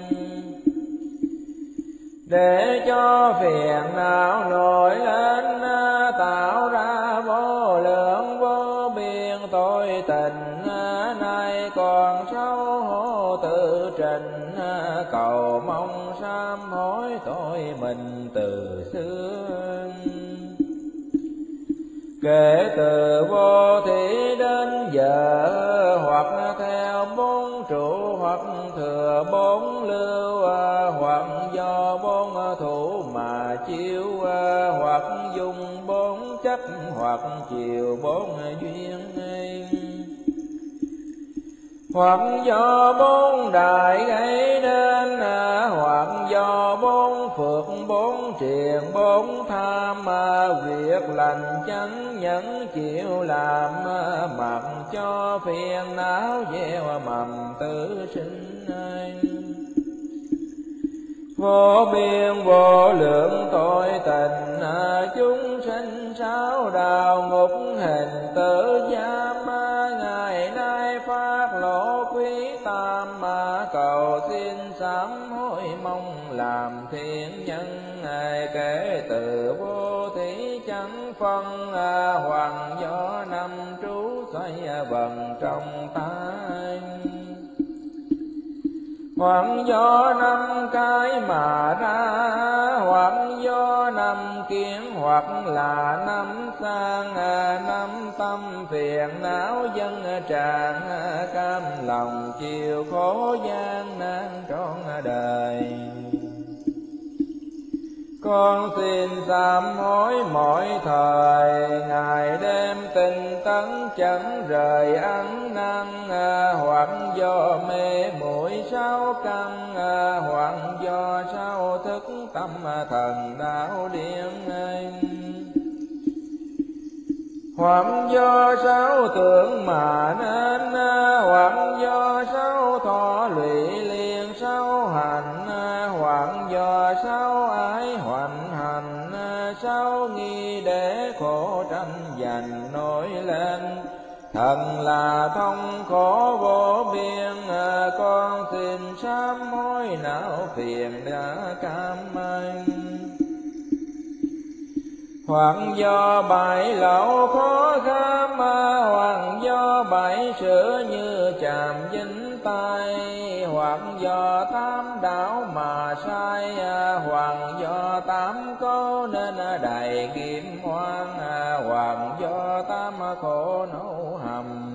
Để cho phiền não nổi lên, tạo ra vô lượng vô biên tội tình. Nay còn xấu hổ tự trình, cầu mong sám hối tội mình từ xưa. Kể từ vô thị đến giờ, hoặc theo bốn trụ, hoặc thừa bốn lưu, hoặc do bốn thủ mà chiếu, hoặc dùng bốn chấp, hoặc chiều bốn duyên. hoặc do bốn đại gây nên, hoặc do bốn phước bốn triền bốn tham, việc lành chánh nhẫn chịu làm, mặc cho phiền não gieo mầm tử sinh. Vô biên vô lượng tội tình, chúng sinh sáu đạo ngục hình tử giam, ngày nay phát lộ quý tam, cầu xin sám hối mong làm thiện nhân. Kể từ vô thí chẳng phân, hoàng do năm trú xoay vần trong tay, hoặc do năm cái mà ra, hoặc do năm kiến, hoặc là năm sang, năm tâm phiền não dân tràn, cam lòng chịu khổ gian nan trọn đời. Con xin sám hối mọi thời, ngày đêm tinh tấn chẳng rời ăn năn, hoặc do mê muội sáu căn, hoặc do sao thức tâm thần đạo điên, hoặc do sáu tưởng mà nên, hoặc do sáu thọ lụy liền sáu hành, hoặc do sáu ái hoành hành, sáu nghi để khổ tranh giành nổi lên. Thần là thông khổ vô biên, con xin sám hối não phiền đã cam anh. Hoặc do bảy lậu khó kham, hoặc do bảy sửa như chàm dính tay, hoặc do tám đảo mà sai, hoặc do tám có nên đầy kiếm hoang, hoặc do tám khổ nấu hầm.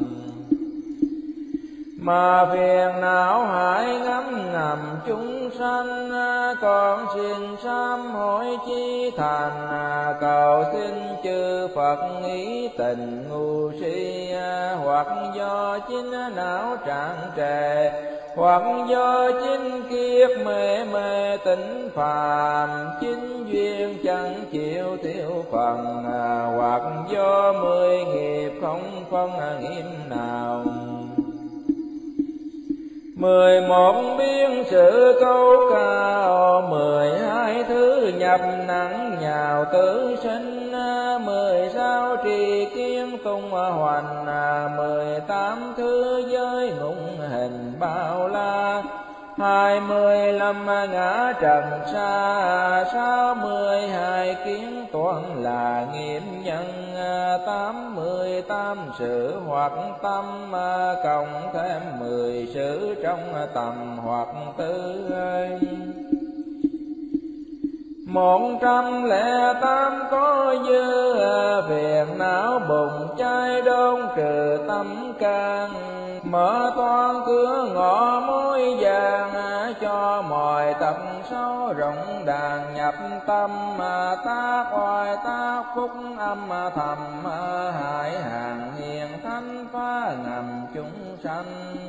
Mà phiền não hại ngấm ngầm chúng sanh, con xin sám hối chí thành, cầu xin chư Phật ý tình ngu si, hoặc do chính não trạng trề, hoặc do chính kiết mê mê tỉnh phàm, chính duyên chẳng chịu tiêu phần, hoặc do 10 nghiệp không phân nghiêm nào. 11 biến sự câu cao, 12 thứ nhập nặng nhào tử sinh, 16 trì kiến tung hoành, 18 thứ giới ngụng hình bao la, 25 ngã trần xa, 62 kiến toán là nghiệp nhân, 88 sự hoặc tâm, cộng thêm 10 sự trong tầm hoặc tư. 108 có dư, phiền não bùng cháy đốn trừ tâm can, mở toan cửa ngõ mối vàng, cho mọi tật xấu rộng đàn nhập tâm, tác oai tác phúc âm thầm, hại hàng hiền thánh phá ngầm chúng sanh.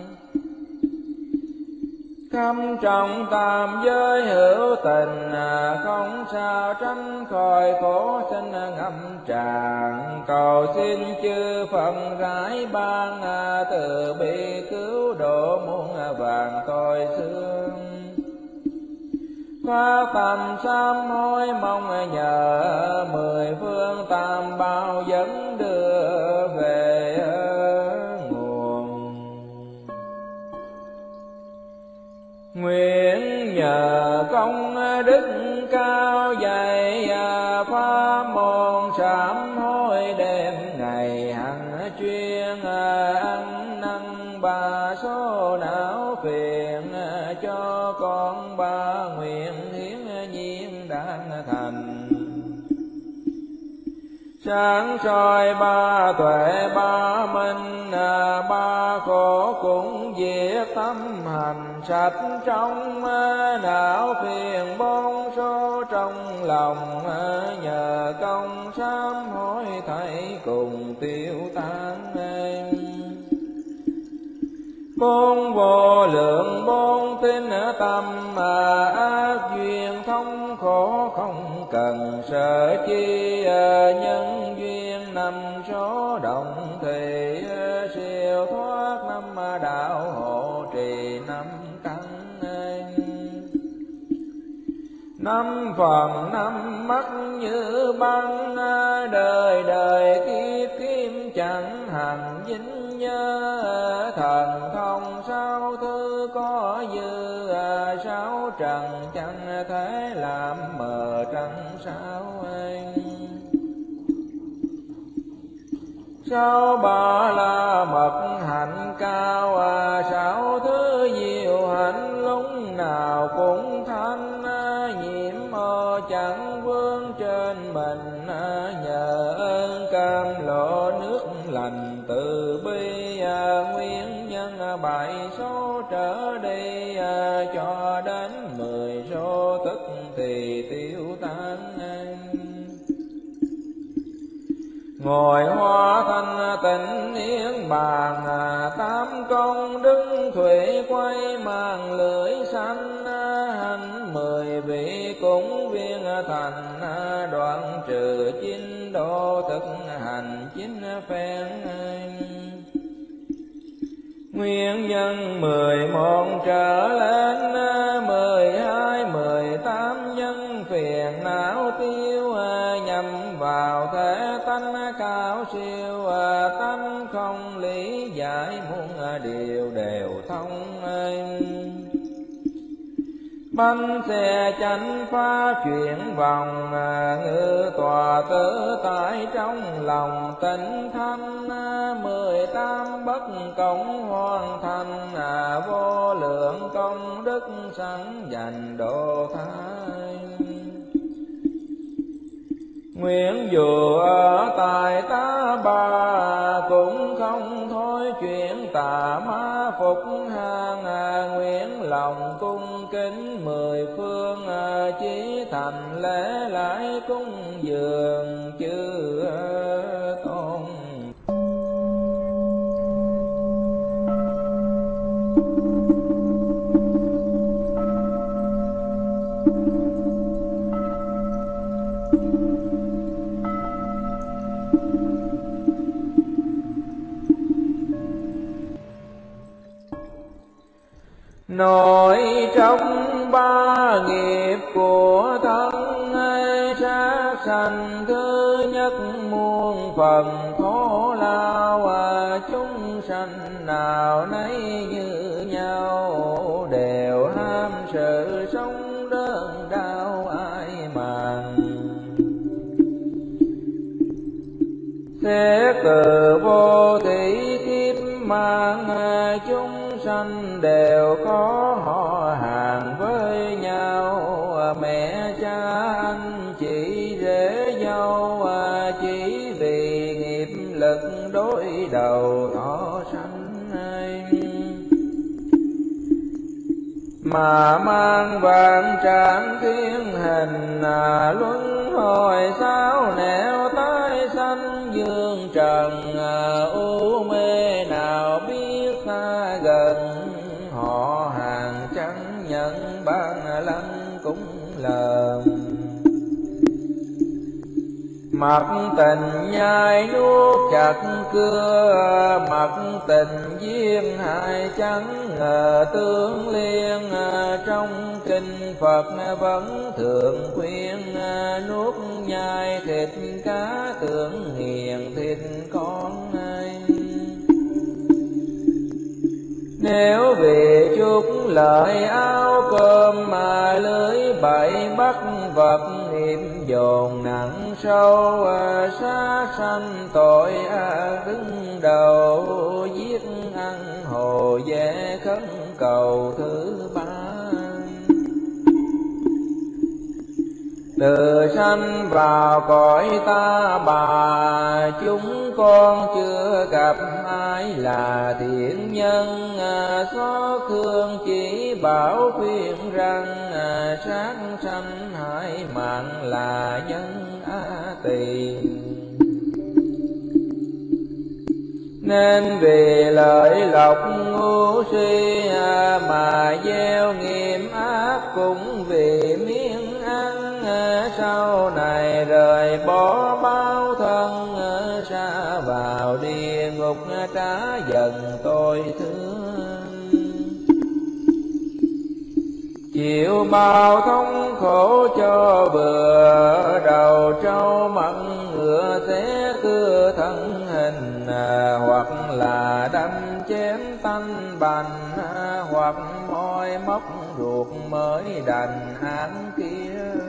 Khâm trọng tam giới hữu tình, không sao tránh khỏi khổ sinh ngâm tràn, cầu xin chư Phật rải ban, từ bi cứu độ muôn vàng tội xương. Phát tâm sám hối mong nhờ, 10 phương tam bảo dẫn đưa về nguồn. Nguyện nhờ công đức cao dày, pháp môn sám hối đêm ngày hằng chuyên, ăn năn ba số não phiền, cho con ba nguyện hiến nhiên đang thành. Sáng soi ba tuệ ba minh, ba khổ cũng diệt tâm hành sạch trong, não phiền bốn số trong lòng, nhờ công sám hối thảy cùng tiêu tan. bốn vô lượng bốn tín tâm ác duyên thống khổ không cần sợ chi nhân duyên năm số động thì siêu thoát năm đạo hộ trì năm căn năm phần năm mắt như băng đời đời kiếp kiếm chẳng hành dính nhớ thần thông sáu thứ có dư sáu trần chẳng thể làm mờ trăng sao anh sáu ba la mật hạnh cao sáu thứ diệu hạnh lúc nào cũng thanh nhiễm ô chẳng vương trên mình nhờ ơn cam lộ nước lành từ bi nguyên nhân bảy số trở đi cho đến 10 số tức thì tiêu tan ngồi hoa thanh tịnh niết bàn tám công đức thủy quay mang lưỡi xanh hành 10 vị cúng viên thành đoạn trừ chín độ thực hành chín phen nguyên nhân 11 trở lên 12 18 nhân phiền não tiêu nhằm vào thể tánh cao siêu tánh không lý giải muôn điều đều thông bánh xe chánh phá chuyển vòng ngự tòa tự tại trong lòng tịnh thanh 18 bất công hoàn thành vô lượng công đức sẵn dành độ thái nguyện dù ở tại ta bà cũng không thôi chuyện tà ma phục hàng nguyện lòng cung kính 10 phương chí thành lễ lại cung dường chư tôn nội trong ba nghiệp của thân sát sanh thứ nhất muôn phần khổ lao chúng sanh nào nấy như nhau đều ham sự sống đơn đau ai màng xét từ vô tỷ kiếp mang chúng sanh đều có họ hàng với nhau mẹ cha anh chị rể dâu chỉ vì nghiệp lực đối đầu thọ sanh mà mang vạn trạng thiên hình luân hồi sao nẻo tái sanh dương trần u mê nào biết xa gần họ hàng chẳng nhận ban lăng cũng lờn mặc tình nhai nuốt chặt cưa mặc tình duyên hai chẳng ngờ tương liên trong kinh Phật vẫn thường khuyên nuốt nhai thịt cá tưởng nghiền thịt con nếu vì chút lợi áo cơm mà lưới bậy bắt vật nghiệp dồn nặng sâu sát sanh tội đứng đầu giết ăn hồ dễ khấn cầu thứ ba từ sanh vào cõi ta bà chúng con chưa gặp ai là thiện nhân xót thương chỉ bảo khuyên rằng sát sanh hại mạng là nhân tỳ Nên vì lợi lộc ngu si mà gieo nghiệp ác, cũng vì miếng ăn sau này rời bỏ bao thân, sa vào địa ngục trả dần tôi thương. Chịu bao thống khổ cho vừa, đầu trâu mặn ngựa thế cưa thân hình, hoặc là đâm chém tanh bành, hoặc môi móc ruột mới đành án kia.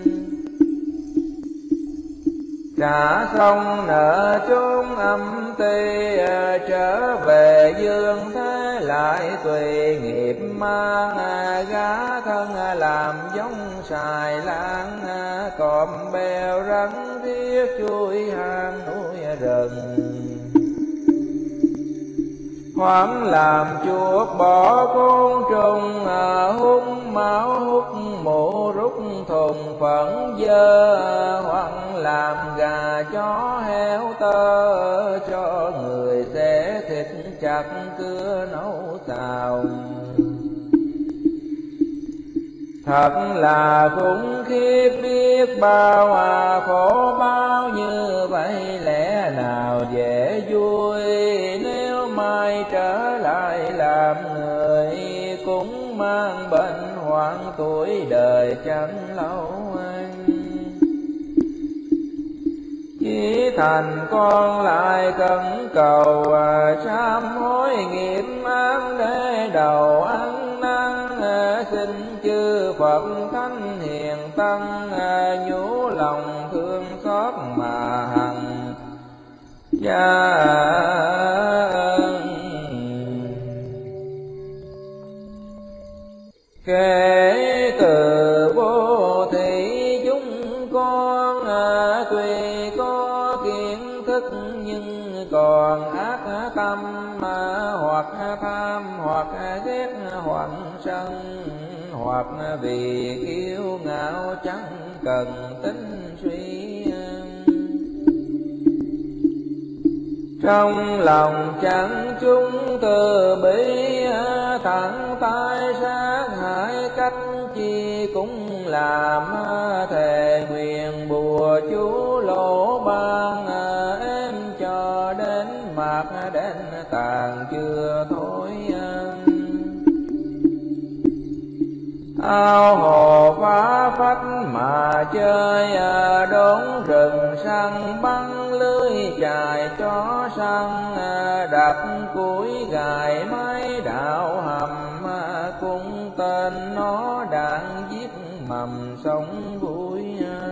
Trả xong nợ chốn âm ty, trở về dương thế lại tùy nghiệp mang, gá thân làm giống xài lan, cọp bèo rắn riết chui hang núi rừng. Hoảng làm chuột bỏ côn trùng, hút máu hút mũ rút thùng phẫn dơ, hoặc làm gà chó heo tơ, cho người xẻ thịt chặt cưa nấu xào. Thật là khủng khiếp biết bao, khổ bao như vậy lẽ nào dễ vui. Nếu mai trở lại làm người, cũng mang bệnh hoạn tuổi đời chẳng lâu anh. Chỉ thành con lại cẩn cầu, sám hối nghiệp ác để đầu ăn năn. Xin chư Phật Thánh Hiền Tăng, nhủ lòng thương xót mà hằng gia ân. Kể từ vô thị chúng con, tuy có kiến thức nhưng còn ác tâm, hoặc tham hoặc ghét hoặc sân, hoặc vì kiêu ngạo chẳng cần tính suy. Trong lòng chẳng chúng từ bi, thẳng tay sát hại cách chi cũng làm. Thề nguyện bùa chú lỗ ban, em cho đến mạc đến tàn chưa thôi. Ao hồ phá phách mà chơi, đốn rừng săn bắn lưới chài chó săn. Đặt củi gài máy đạo hầm, cũng tên nó đạn giết mầm sống vui.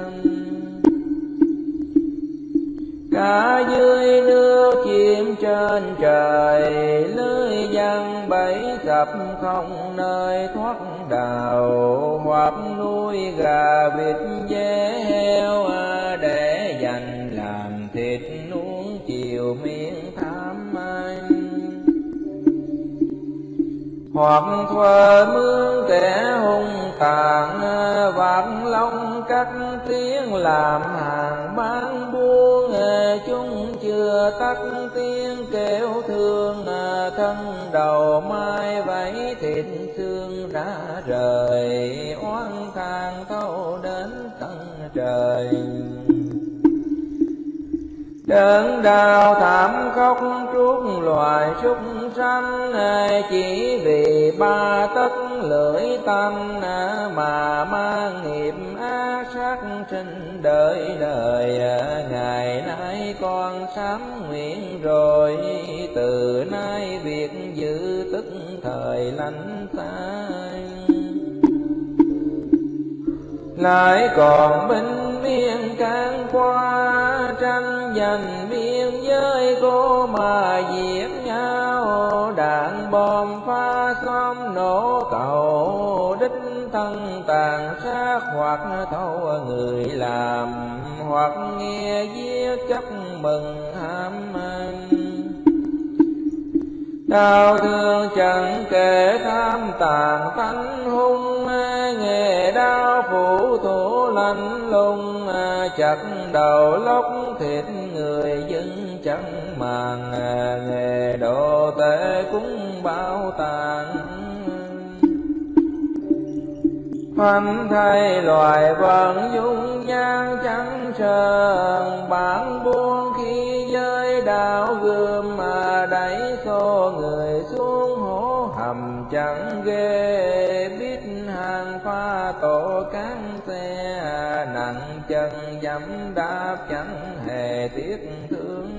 Cả dưới nước chim trên trời, lưới giăng bẫy sập không nơi thoát đào. Hoặc nuôi gà vịt dê heo, để dành làm thịt nuông chiều miệng tham anh. Hoặc thuê mướn kẻ hung tàn, vạt lông cắt tiếng làm hàng bán buôn. Chúng chưa tắt tiếng kêu thương, thân đầu mai vẫy thịt xương đã rời. Oán than thâu đến tận trời, đớn đau thảm khóc trút loài súc sanh. Chỉ vì ba tấc lưỡi tanh, mà mang nghiệp ác sát sinh đời đời. Ngày nay con sám nguyện rồi, từ nay việc giữ tức thời lánh xa. Lại còn binh miên can qua, tranh giành biên giới cô mà giết nhau. Đạn bom phá xóm nổ cầu, đích thân tàn sát hoặc thâu người làm. Hoặc nghe giết chấp mừng ham ăn, đau thương chẳng kể tham tàn tánh hung. Nghề đau phủ thủ lạnh lùng, chặt đầu lóc thịt người dân chẳng màng, nghề độ tệ cũng bao tàn. Phanh thay loài vận dung nhan trắng trơn, bản buông khi giới đạo gươm mà đẩy xô người xuống hố hầm chẳng ghê. Biết hàng pha tổ cán xe, nặng chân dẫm đạp chẳng hề tiếc thương.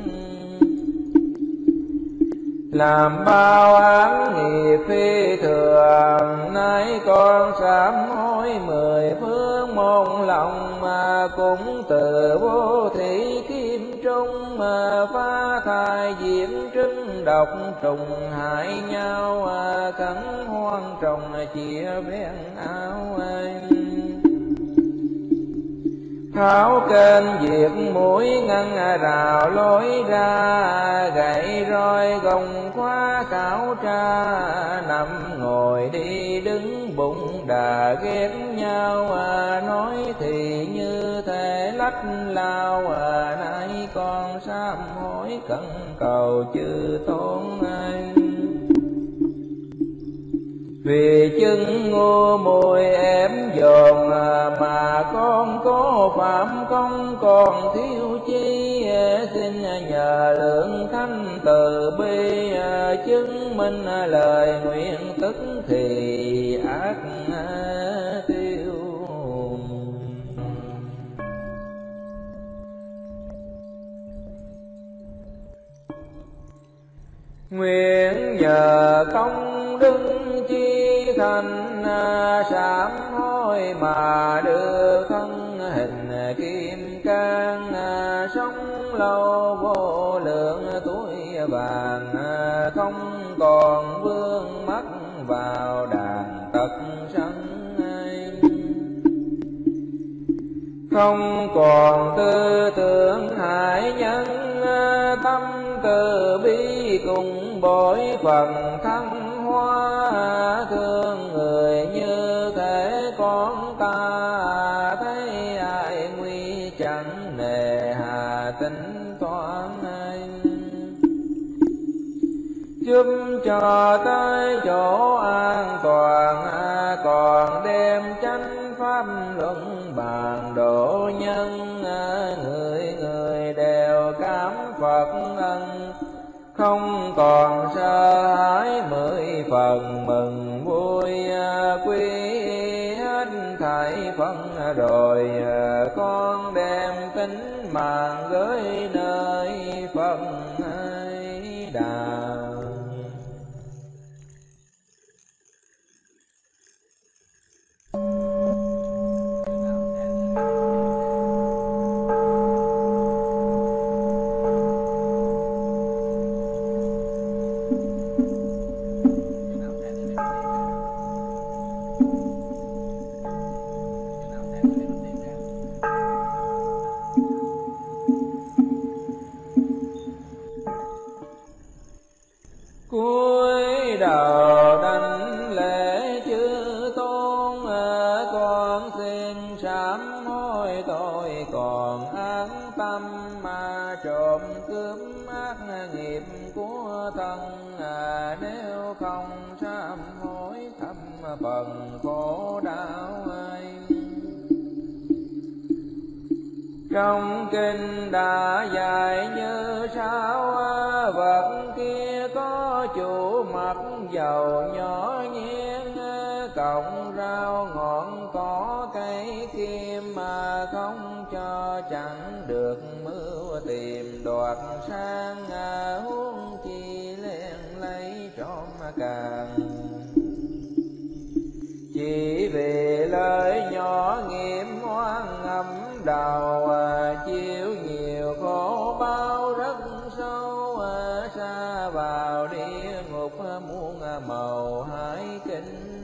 Làm bao án nghiệp phi thường, nay con sám hối mười phương môn lòng, mà cũng từ vô thị kim trung, mà phá thai diễm trứng độc trùng hại nhau, cắn hoang trồng chia ven áo anh. Tháo kênh diệt mũi ngăn rào lối ra, gậy roi gồng khóa khảo tra, nằm ngồi đi đứng bụng đà ghép nhau, nói thì như thể lách lao, nay con sám hối cẩn cầu chư tôn anh. Vì chứng ngu muội ém dồn, mà con có phạm công còn thiếu chi, xin nhờ lượng thánh từ bi, chứng minh lời nguyện tức thì ác tiêu. Nguyện nhờ công đức chi thành, sám hối mà được thân hình kim cang, sống lâu vô lượng tuổi vàng, không còn vương mắc vào đàn tật sân. Không còn tư tưởng hại nhân, tâm từ bi cùng bội phần thăng hoa, thương người như thể con ta, thấy ai nguy chẳng nề hà tính toán anh. Giúp cho tới chỗ an toàn, còn đem chánh pháp luận bàn độ nhân, người người đều cảm Phật ân, không còn sợ hãi mười phần mừng vui. Quy hết thảy phân rồi, con đem tính mạng gửi nơi Phật Đà. Cúi đầu đảnh lễ chư tôn, con xin sám hối tội còn ác tâm, mà trộm cướp ác nghiệp của thân. Nếu không sám hối thâm phần khổ đau anh. Trong kinh đã dạy như sao, vật kia có chủ mặt dầu nhỏ nhien, cọng rau ngọn cỏ cây kim, mà không cho chẳng được mưu tìm đoạt sang, huống chi len lấy trộm càng. Chỉ vì lời nhỏ nghiệp oan ngầm đầu, chịu nhiều khổ bao rất sâu, xa vào địa ngục muôn màu hải kinh.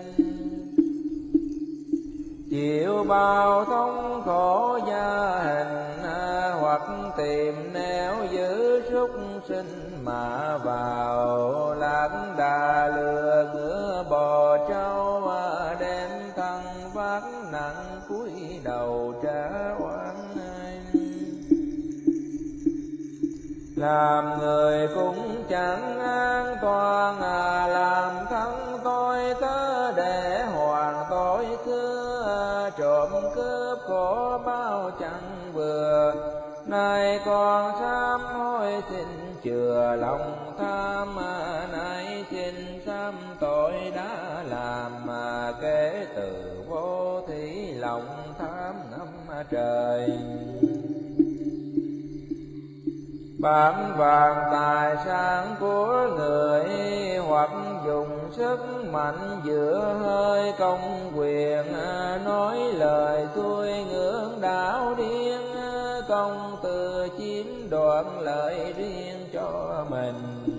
Chịu bao thống khổ gia hình, hoặc tìm nẻo giữ súc sinh mà vào. Lạc đà lừa ngựa bò trâu, đem thân vác nặng cúi đầu trả oan. làm người cũng chẳng an toàn, làm thân tôi tớ để hoàng tội xưa, trộm cướp khổ bao chẳng vừa. Nay con sám hối xin chừa lòng tham, nay xin sám tội đã làm, kể từ vô thí lòng tham ngâm trời. Bám vàng tài sản của người, hoặc dùng sức mạnh giữa hơi công quyền, nói lời xuôi ngưỡng đạo điên, công từ chiếm đoạt lợi riêng cho mình.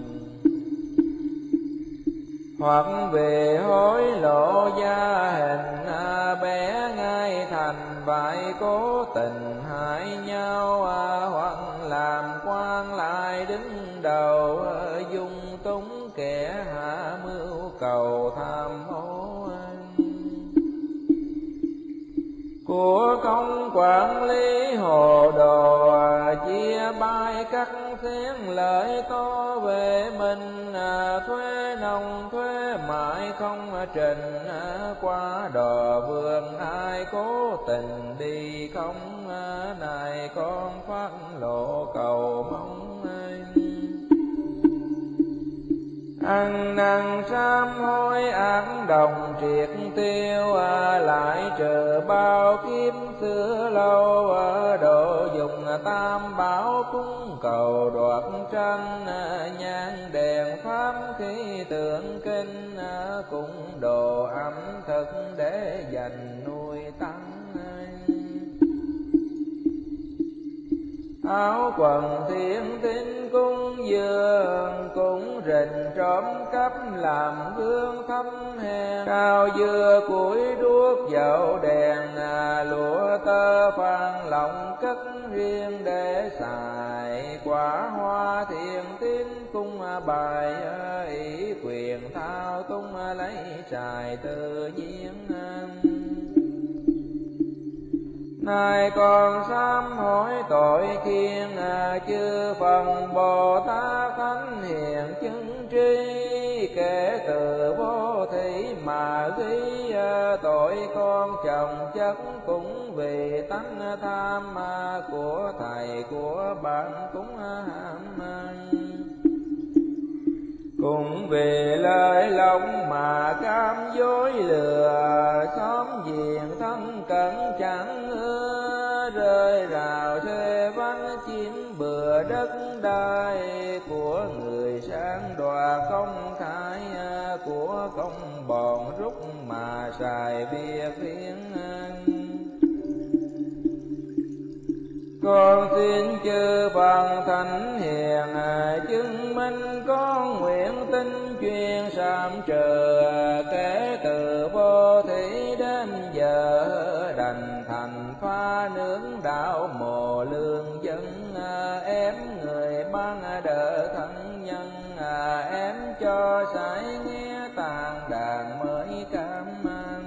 Hoặc về hối lộ gia hình, bé ngay thành bại cố tình hại nhau, hoặc làm quan lại đứng đầu, dung túng kẻ hạ mưu cầu tham ô. Của công quản lý hồ đồ, chia bay cắt xén lợi to về mình, thuế nông thuế mại không trình, qua đò vườn ai cố tình đi không, này con phát lộ cầu mong. Ăn năn sám hối ác đồng triệt tiêu, lại trừ bao kiếp xưa lâu, độ dùng tam bảo cúng cầu đoạt tranh, nhang đèn pháp khí tượng kinh, cũng đồ ẩm thực để dành nuôi tăng. Áo quần thiên tín cúng dường, cũng rình trộm cắp làm gương thấp hèn. Cao dưa củi đuốc dầu đèn, lụa tơ phan lòng cất riêng để xài. Quả hoa thiền tín cung bài, ý quyền thao tung lấy trài tự nhiên. Nay con sám hối tội khiên, chư phần Bồ Tát thánh hiền chứng tri, kể từ vô thí mà ghi tội con chồng chất, cũng vì tánh tham của thầy của bạn cũng ham. Cũng vì lời lòng mà cam dối lừa, xóm giềng thân cận chẳng ưa, rơi rào thuê vắng chiếm bừa đất đai, của người sang đoạt không khai, của công bòn rút mà xài bia phiến. Con xin chư phần thánh hiền, chứng minh con nguyện tinh chuyên sám trừ, kể từ vô thí đến giờ, đành thành pha nướng đạo mồ lương dân. Ém người ban đỡ thân nhân, ém cho sải nghe tàn đàn mới cảm an.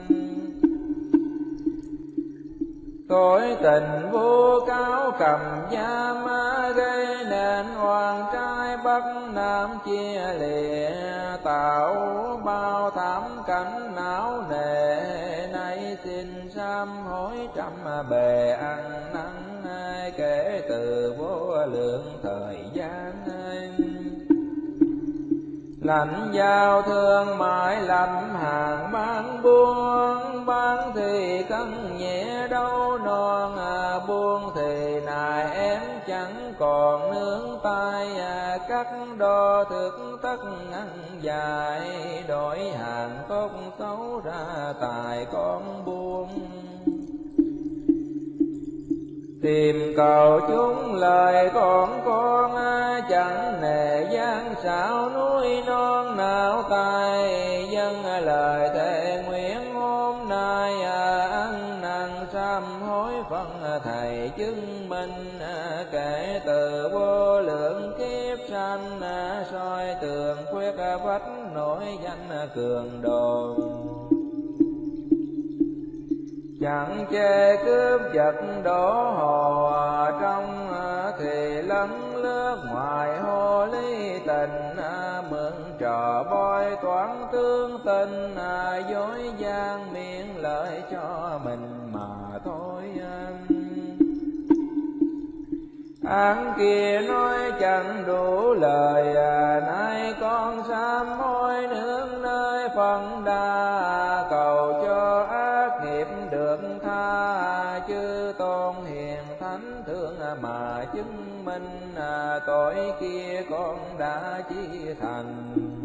Tội tình vô cáo cầm giam, gây nên oan trai bắc nam chia lìa, tạo bao thảm cảnh não nề. Nay xin sám hối trăm bề ăn năn, kể từ vô lượng thời gian. Lãnh giao thương mãi lâm hàng bán buôn, bán thì cân nhẹ đâu non, buông thì nài em chẳng còn nương tay. Cắt đo thực tất ăn dài, đổi hàng tốt xấu ra tài con buông. Tìm cầu chúng lời con chẳng nề gian xảo núi non nào tay. Dân lời thề nguyện hôm nay, ăn năn sám hối phân thầy chứng minh. Kể từ vô lượng kiếp sanh, soi tường khuyết vách nổi danh cường đồ. chẳng chê cướp giật đổ hồ trong, thì lấn lướt ngoài hồ ly tình, mượn trò bôi toán tương tình, dối gian miệng lợi cho mình mà thôi. Án kia nói chẳng đủ lời, nay con sám hối nương nơi phần đa, cầu cho ác nghiệp được tha, chư tôn hiền thánh thương mà chứng minh, tội kia con đã chi thành.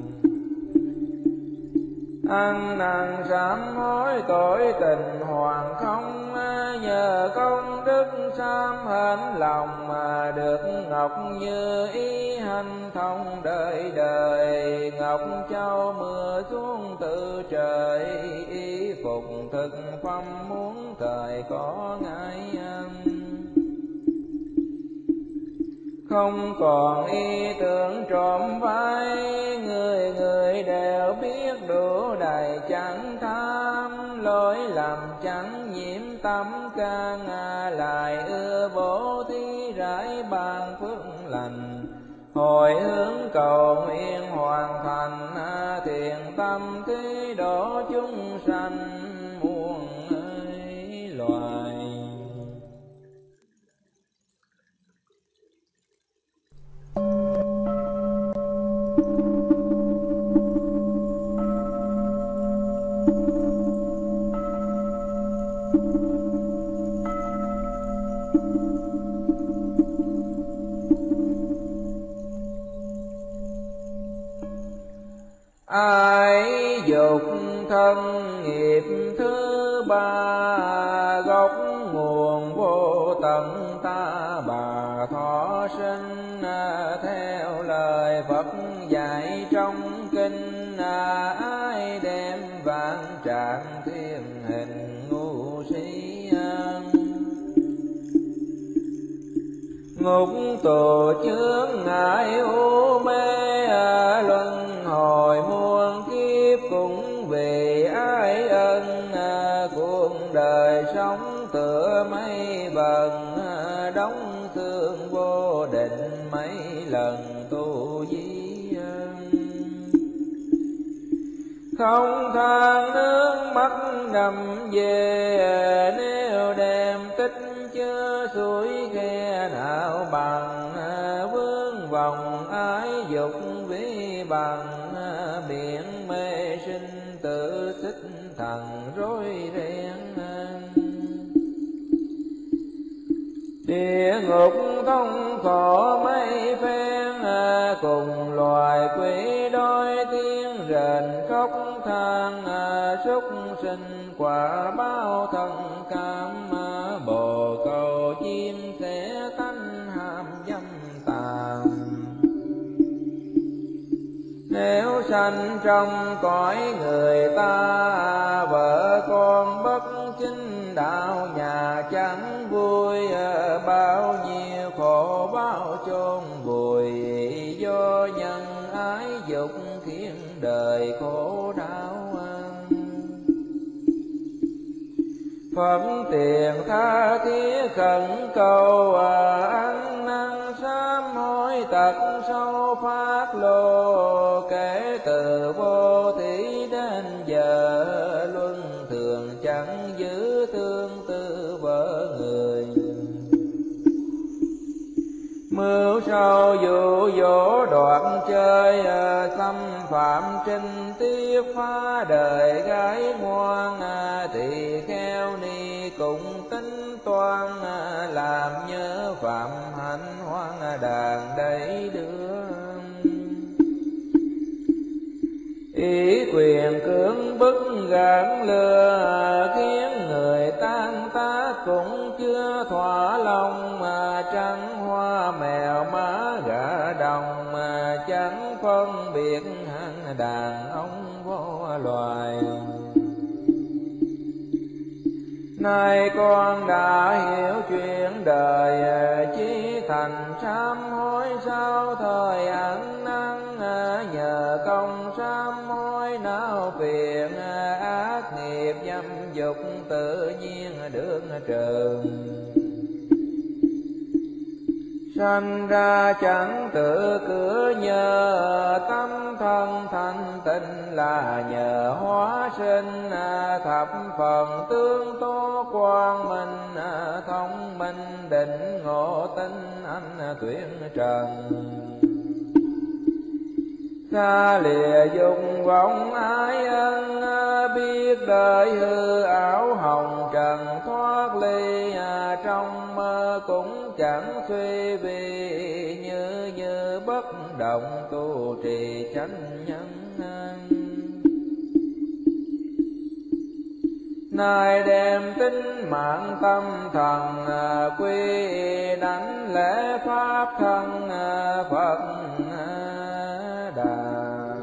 Ăn năn sám hối tội tình hoàng không, nhờ công đức sám hên lòng, mà được ngọc như ý hành thông đời đời. Ngọc châu mưa xuống từ trời, y phục thực phẩm muốn thời có ngại ăn. Không còn ý tưởng trộm vai, người người đều biết đủ đầy chẳng tham, lỗi lầm chẳng nhiễm tâm can, lại ưa bố thí rải ban phước lành. Hồi hướng cầu nguyện hoàn thành, thiện tâm thế độ chúng sanh muôn loài. Ai dục thân nghiệp thứ ba, gốc nguồn vô tận ta bà thọ sinh, theo lời Phật dạy trong kinh, ai đem vạn trạng thiên hình ngu si. Ngục tù chướng ngại u mê, luân hồi muôn kiếp cũng vì ái ân, cuộc đời sống tựa mây vần, đóng thương vô định mấy lần tu di. Không than nước mắt đầm về, nếu đem tích chứa suối khe nào bằng, vướng vòng ái dục vi bằng, biển mê sinh tự xích thần rối ren. Địa ngục thống khổ mấy phen, cùng loài quỷ đói tiếng rền khóc than, súc sinh quả báo thân cam, bồ câu chim sẽ tánh ham dâm tàm. Nếu sanh trong cõi người ta, vợ con bất chính đạo nhà chẳng vui, bao nhiêu khổ bao chôn vùi, do nhân ái dục khiến đời khổ đau. Phật tiền tha thiết khẩn cầu, ăn năn sám hối tật sâu phát lộ, kể từ vô thí đến giờ, luân thường chẳng giữ tương tư vợ người. Mưu sâu dụ dỗ đoạn chơi, xâm phạm trinh tiết phá đời gái ngoan, thì kheo ni cũng tính toan, làm nhớ phạm hạnh hoang đàn đẩy đưa. Ý quyền cưỡng bức gạt lừa, khiến người tan tác cũng chưa thỏa lòng, mà trắng hoa mèo má gà đồng, mà chẳng phân biệt hạng đàn ông vô loài. Nay con đã hiểu chuyện đời, chí thành sám hối sao thời ăn năn, nhờ công sám hối não phiền, ác nghiệp dâm dục dục tự nhiên được trường. Sanh ra chẳng tự cửa nhờ, tâm thân thanh tịnh là nhờ hóa sinh. Thập phần tương tố quang minh, thông minh định ngộ tinh anh tuyển trần. Xa lìa dục vọng ái ân, biết đời hư ảo hồng trần thoát ly. Trong mơ cũng chẳng suy vì, như bất động tu trì chánh nhân. Nay đem tính mạng tâm thần, quy đảnh lễ pháp thân Phật Đà.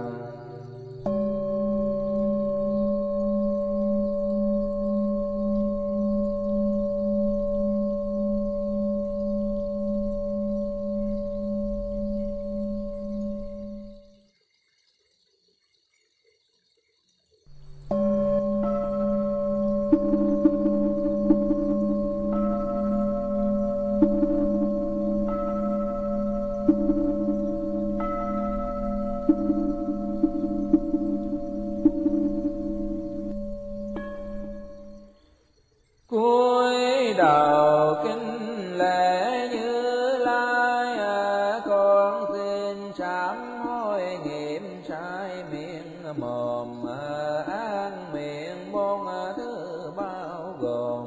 Cúi đầu kính lễ Như Lai, con xin sám hối nghiệp sai miệng mồm, ác miệng bốn thứ bao gồm.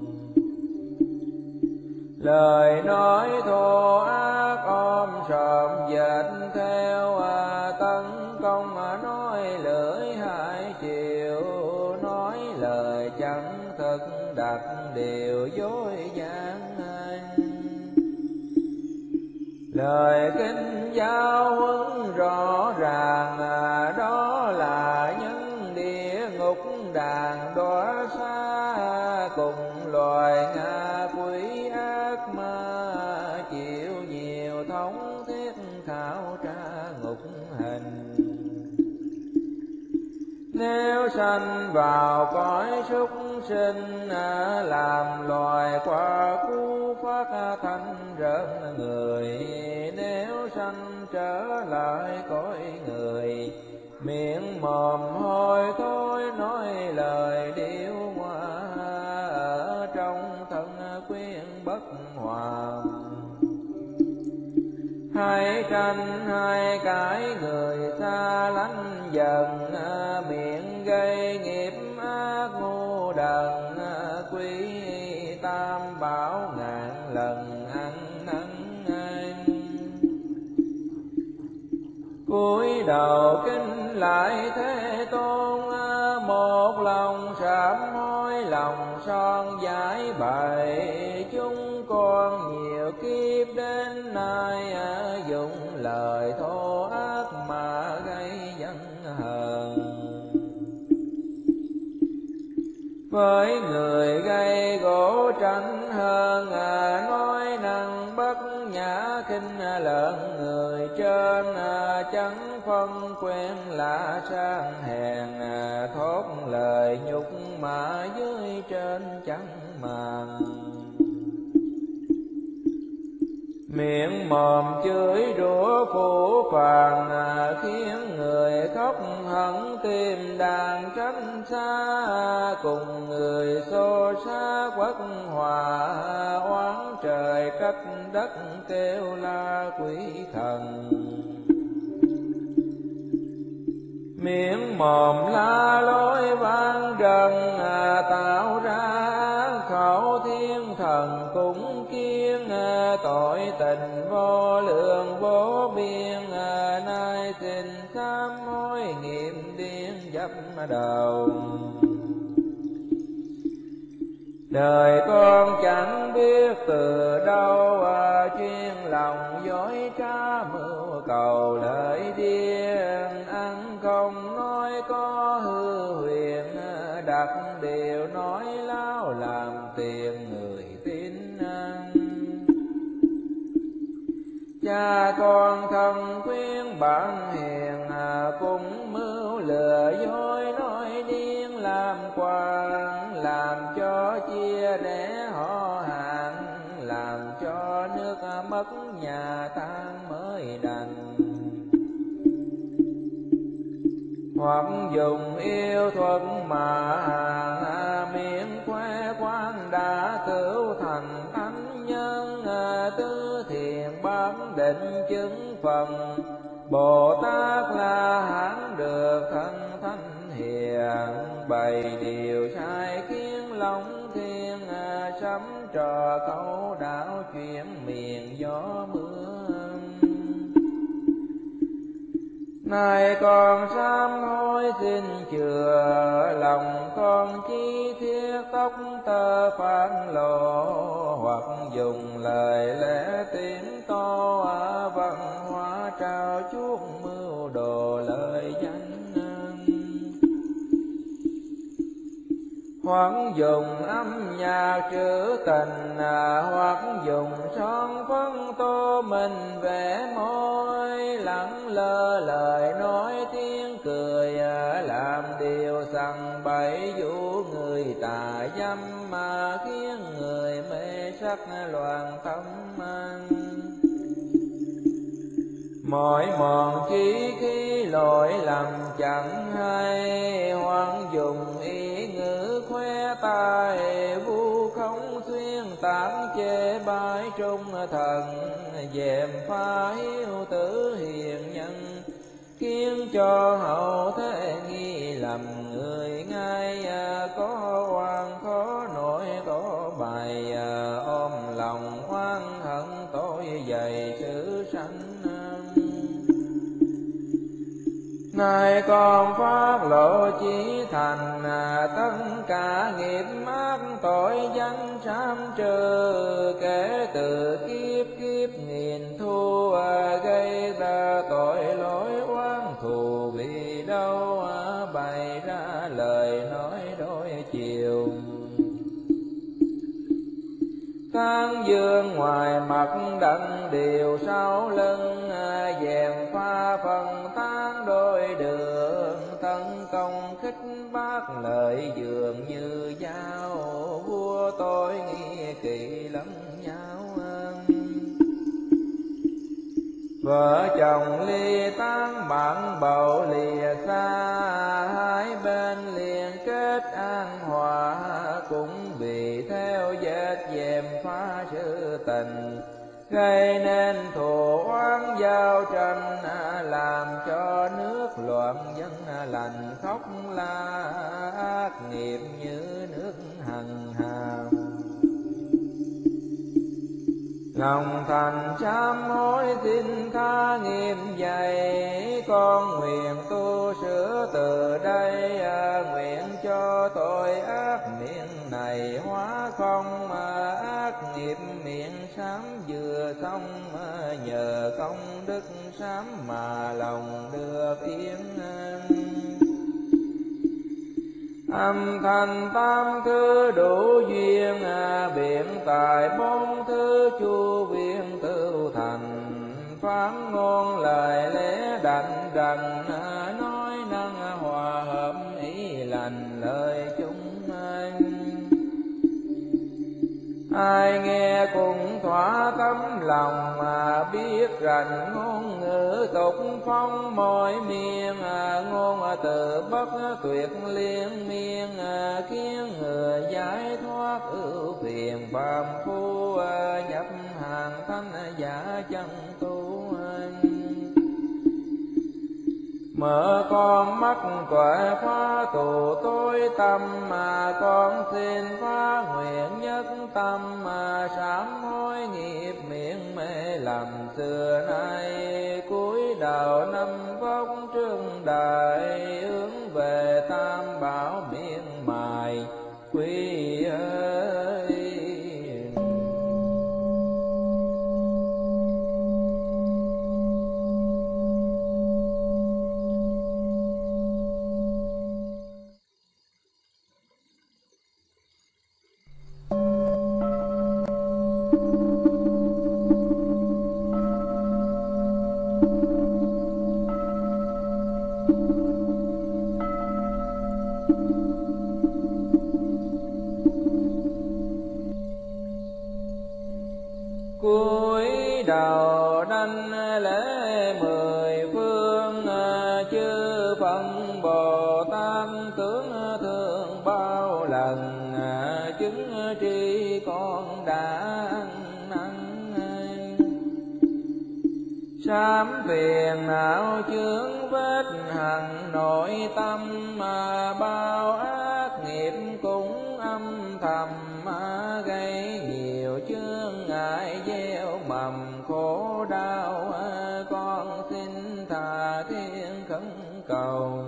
Lời nói thô ác ôm sòm dệt theo, tấn công nói lưỡi hai chiều, nói lời chẳng thực đặt điều dối gian. Lời kinh giáo huấn rõ ràng, đó là những địa ngục đàn đọa xa. Cùng loài ngạ quỷ ác ma, chịu nhiều thống thiết khảo tra ngục hình. Nếu sanh vào cõi súc sinh, làm loài qua cú phát thanh rợn người. Nếu sanh trở lại cõi người, miệng mồm hôi thối nói lời điêu hoa. Ở trong thân quyến bất hòa, hai tranh hai cái người xa lánh dần. Miệng gây nghiệp ác ngu đần, quý tam bảo ngàn lần ăn năn. Cúi đầu kính lại Thế Tôn, một lòng sám hối lòng son giải bày. Chúng con nhiều kiếp đến nay, dùng lời thô ác mà gây dân hờn. Với người gây gỗ tranh hơn, nói năng bất nhã khinh lợn người trên. Chẳng phân quen lạ sang hèn, thốt lời nhục mà dưới trên chẳng màng. Miệng mồm chửi rủa phũ phàng, khiến người khóc hận tim đàn tránh xa. Cùng người xô xá quất hòa, oán trời trách đất kêu la quỷ thần. Miệng mồm la lối vang rần, tạo ra khẩu thiên thần cũng kiêng. Tội tình vô lượng vô biên, nay xin sám hối nghiệp điên dấp đầu. Đời con chẳng biết từ đâu, chuyên lòng dối trá mưu cầu lợi điên. Ăn không nói có hư huyền, đặt điều nói láo làm tiền người tin ăn. Cha con thân quyến bạn hiền, cùng mưu lừa dối nói điên làm quan. mất nhà tan mới đành. Hoặc dùng yêu thuật mà hàng miệng khoe khoang đã cứu thành thánh nhân, tứ thiền bán định chứng phần Bồ Tát La Hán được thân thánh hiền. Bày điều sai kiến long thiên, sấm trò câu đạo chuyển miền gió mưa. Này con sám hối xin chừa, lòng con chi thiết tóc tơ phản lộ, hoặc dùng lời lẽ tiếng to văn hóa trao chuốc mưu đồ lời danh. Hoặc dùng âm nhạc trữ tình, hoặc dùng son phấn tô mình vẽ môi, lẳng lơ lời nói tiếng cười, làm điều sằng bậy dụ người tà dâm, mà khiến người mê sắc loạn tâm. Mỗi mòn chí khi lỗi lầm chẳng hay, hoặc dùng ý ngữ khoe tài vu khống xuyên tán chê bai trung thần, dèm pha hiếu tử hiền nhân, khiến cho hậu thế nghi lầm người ngay. Có oan khó nổi có bài, ôm lòng oan hận tội dày sự sanh. Này con phát lộ chí thành, tất cả nghiệp ác tội danh sám trừ, kể từ kiếp kiếp nghìn thu, gây ra tội lỗi oán thù vì đâu, bày ra lời nói đôi chiều. Tán dương ngoài mặt đặng điều sau lưng, dèm pha phần tán đôi đường, tấn công khích bác lời dường như dao, vua tôi nghi kỵ lẫn nhau. Vợ chồng ly tán bạn bầu lìa xa, hai bên liền kết an hòa, cũng vì theo vết dèm pha sự tình, gây nên thù oán giao tranh, làm cho nước loạn dân lành khóc la, ác nghiệp như nước hằng hàm. Lòng thành sám hối xin tha nghiêm dày, con nguyện tu sửa từ đây, nguyện cho tội ác miệng này hóa không, ác nghiệp miệng sám vừa xong, nhờ công đức sám mà lòng được yên. Âm thanh tam thứ đủ duyên, biện tài bốn thứ chu viên tự thành, phán ngôn lời lẽ đảnh đằng, nói năng hòa hợp ý lành lời chúng. Ai nghe cùng thỏa tấm lòng, mà biết rành ngôn ngữ tục phong mọi miền, ngôn từ bất tuyệt liên miên, khiến người giải thoát ưu phiền phàm phu, nhập hàng thanh giả chân tu. Mở con mắt tuệ phá tù tối tâm, mà con xin phá nguyện nhất tâm, mà sám hối nghiệp miệng mê lầm xưa nay, cúi đầu năm vóc trương đại, hướng về tam bảo miên mài quy ơi. Cúi đầu đảnh lễ mười phương, chư Phật Bồ Tát tướng thương bao lần, chứng tri con đã ăn. Sám phiền não chướng vết hằng nội tâm, bao ác nghiệp cũng âm thầm, gây nhiều chướng ngại gieo mầm khổ đau. Con xin tha thiên khẩn cầu,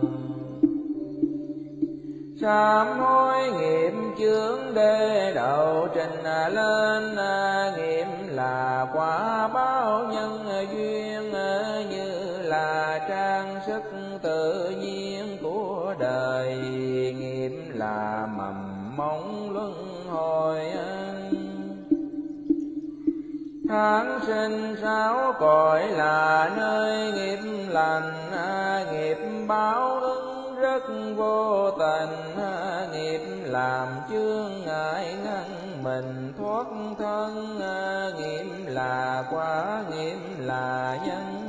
sám hối nghiệp chướng đê đầu trình lên, nghiệp là quả báo nhân duyên, như là trang sức tự nhiên của đời, nghiệp là mầm móng luân hồi. Tháng sinh sáu cõi là nơi nghiệp lành, nghiệp báo ứng rất vô tình, nghiệp làm chướng ngại ngăn mình thoát thân, nghiệp là quả, nghiệp là nhân.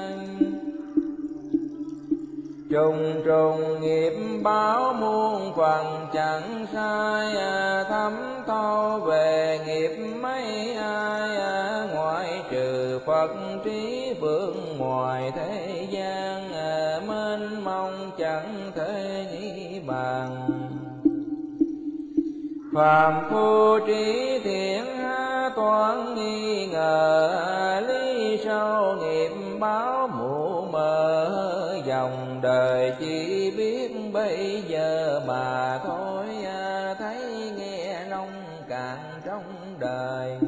Trùng trùng nghiệp báo muôn phần chẳng sai, thấm thâu về nghiệp mấy ai, ngoại trừ Phật trí vượng ngoài thế gian, mênh mông chẳng thể nghĩ bàn. Phàm phu trí thiện toán nghi ngờ, lý sâu nghiệp báo mù mờ, dòng đời chỉ biết bây giờ mà thôi, thấy nghe nông cạn trong đời.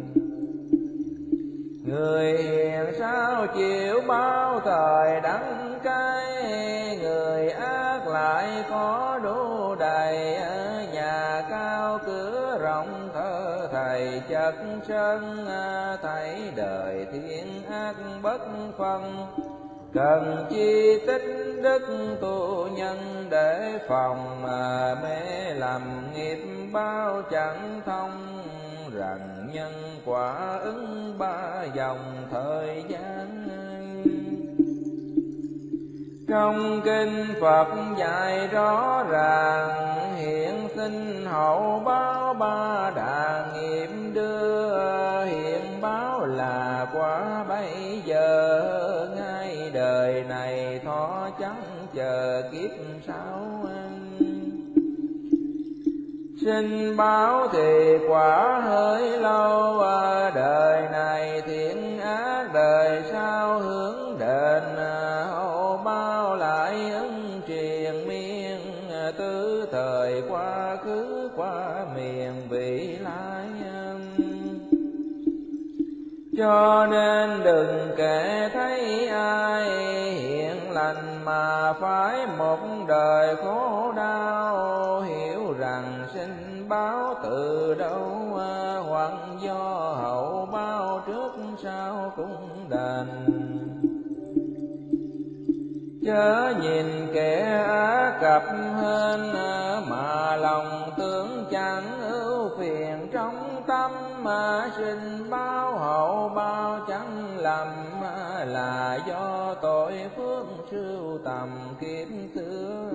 Người hiền sao chịu bao thời đắng cay, người ác lại có đủ đầy, nhà cao cửa rộng thơ thầy chất sân, thấy đời thiên ác bất phân. Cần chi tích đức tu nhân để phòng, mê làm nghiệp bao chẳng thông, rằng nhân quả ứng ba dòng thời gian. Trong kinh Phật dạy rõ ràng, hiện sinh hậu báo ba đà nghiệp đưa, hiện báo là quả bây giờ, ngay đời này thọ chẳng chờ kiếp sau. Sinh báo thì quả hơi lâu, đời này thiện ác đời sau hướng đền, hậu bao lại ứng triền miên, tứ thời quá khứ qua miền vị lai. Cho nên đừng kể thấy ai hiện lành mà phải một đời khổ đau, hiểu rằng sinh báo từ đâu, hoặc do hậu báo trước sau cũng đành. Chớ nhìn kẻ ác cập hên, mà lòng tưởng chẳng ưu phiền trong tâm, mà sinh báo hậu báo chẳng lầm, là do tội phước sưu tầm kiếp xưa.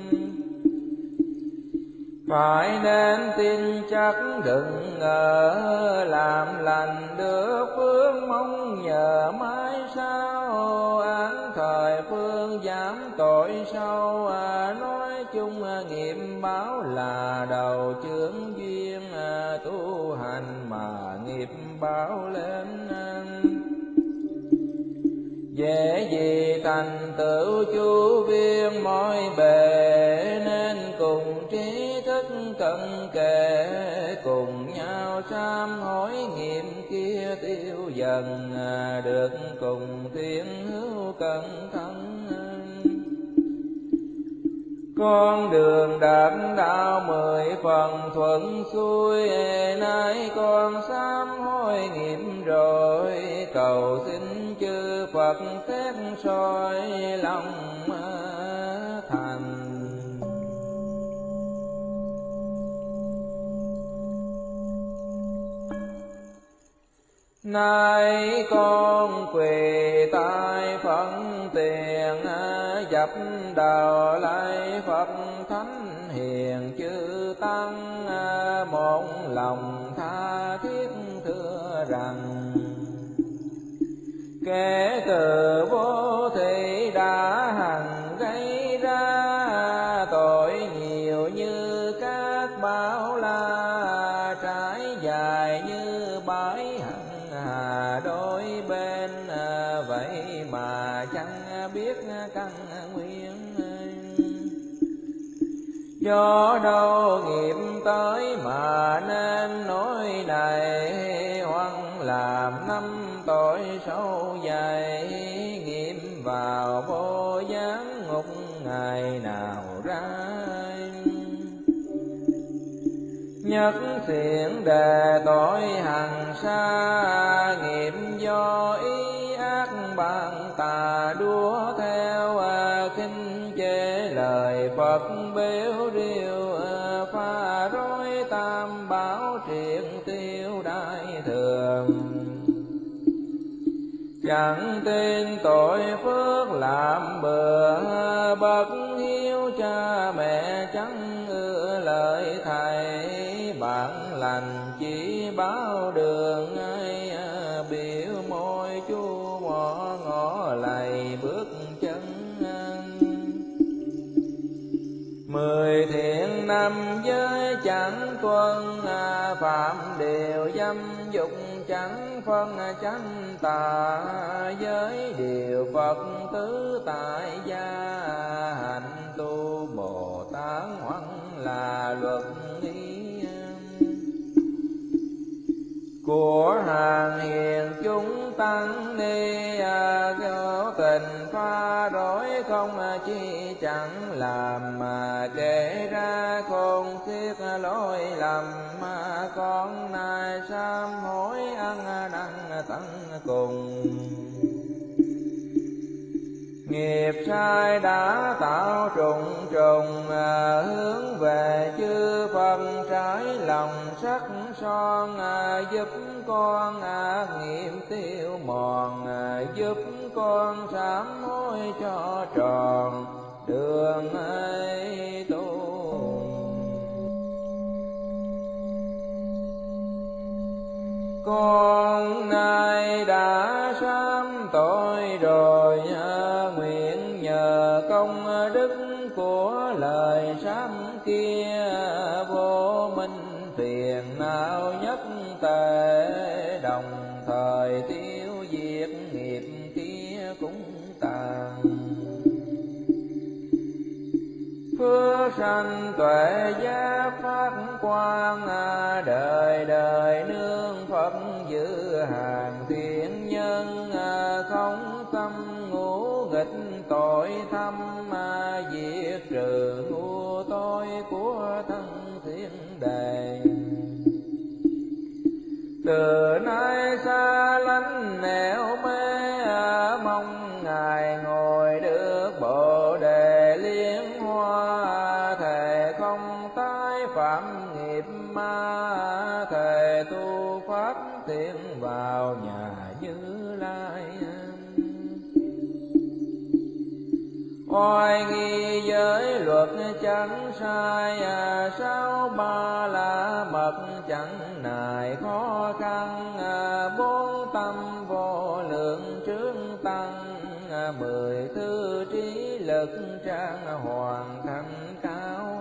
Phải nên tin chắc đừng ngờ, làm lành được phước mong nhờ mãi sau, án thời phương giảm tội sâu, nói chung nghiệp báo là đầu chướng duyên, tu hành mà nghiệp báo lên. Dễ gì thành tựu chu viên mọi bề, nên cùng trí thức cận kề, cùng nhau sám hối nghiệp kia tiêu dần, được cùng thiên hữu cẩn thận. Con đường đạt đạo 10 phần thuận xuôi, nay con sám hối nghiệp rồi, cầu xin chư Phật xét soi lòng thành. Nay con quỳ tại phận tiền, dập đầu lạy Phật thánh hiền chư tăng, một lòng tha thiết thưa rằng kẻ từ vô thị đã hằng gây ra tội nhiều như các bão la, trải dài như bãi hằng hà đôi bên, vậy mà chẳng biết căn nguyên. Do đâu nghiệp tới mà nên nỗi này, hoặc làm năm tội sâu dày, nghiệm vào vô gián ngục ngày nào ra. Nhất thiện đề tội hằng xa, nghiệp do ý ác bạn tà đua theo, khinh chê lời Phật bếu riêu, pha rối tam bảo triệt tiêu đại thường. Chẳng tin tội phước làm bừa, bất hiếu cha mẹ chẳng ưa lời thầy, bạn lành chỉ báo đường ai, biểu môi chu mỏ ngõ lầy bước chân. 10 thiện năm giới chẳng tuân, phạm điều dâm dục chẳng phân chánh tà, giới điều Phật tứ tại gia, hạnh tu Bồ Tát hoặc là luật ý. Của hàng hiền chúng tăng ni, vô tình pha rối không chi chẳng làm, mà kể ra khôn xiết lỗi lầm, mà con nay sám hối ăn năn tận cùng. Nghiệp sai đã tạo trùng trùng, hướng về chư Phật trái lòng sắc son, giúp con ác nghiệp tiêu mòn, giúp con sám hối cho tròn đường ấy tu. Con nay đã sám tội rồi, nguyện nhờ công đức của lời sám kia, vô minh phiền não nhất tề, đồng thời tiêu diệt nghiệp kia cũng tàn. Phước sanh tuệ giác phát quang, đời đời nương Phật giữ hàng thiện nhân, không tâm ngũ nghịch tội thâm, diệt trừ ngu tối của thân thiên đề. Từ nay xa lánh nẻo mê, mong Ngài ngồi được Bồ đề liên hoa, thề không tái phạm nghiệp ma, thề tu pháp thiện vào nhà Như Lai. Oai nghi giới luật chẳng sai, sao ba la mật chẳng nài khó khăn, bốn tâm vô lượng trướng tăng, 10 thứ trí lực trang hoàn thành cao.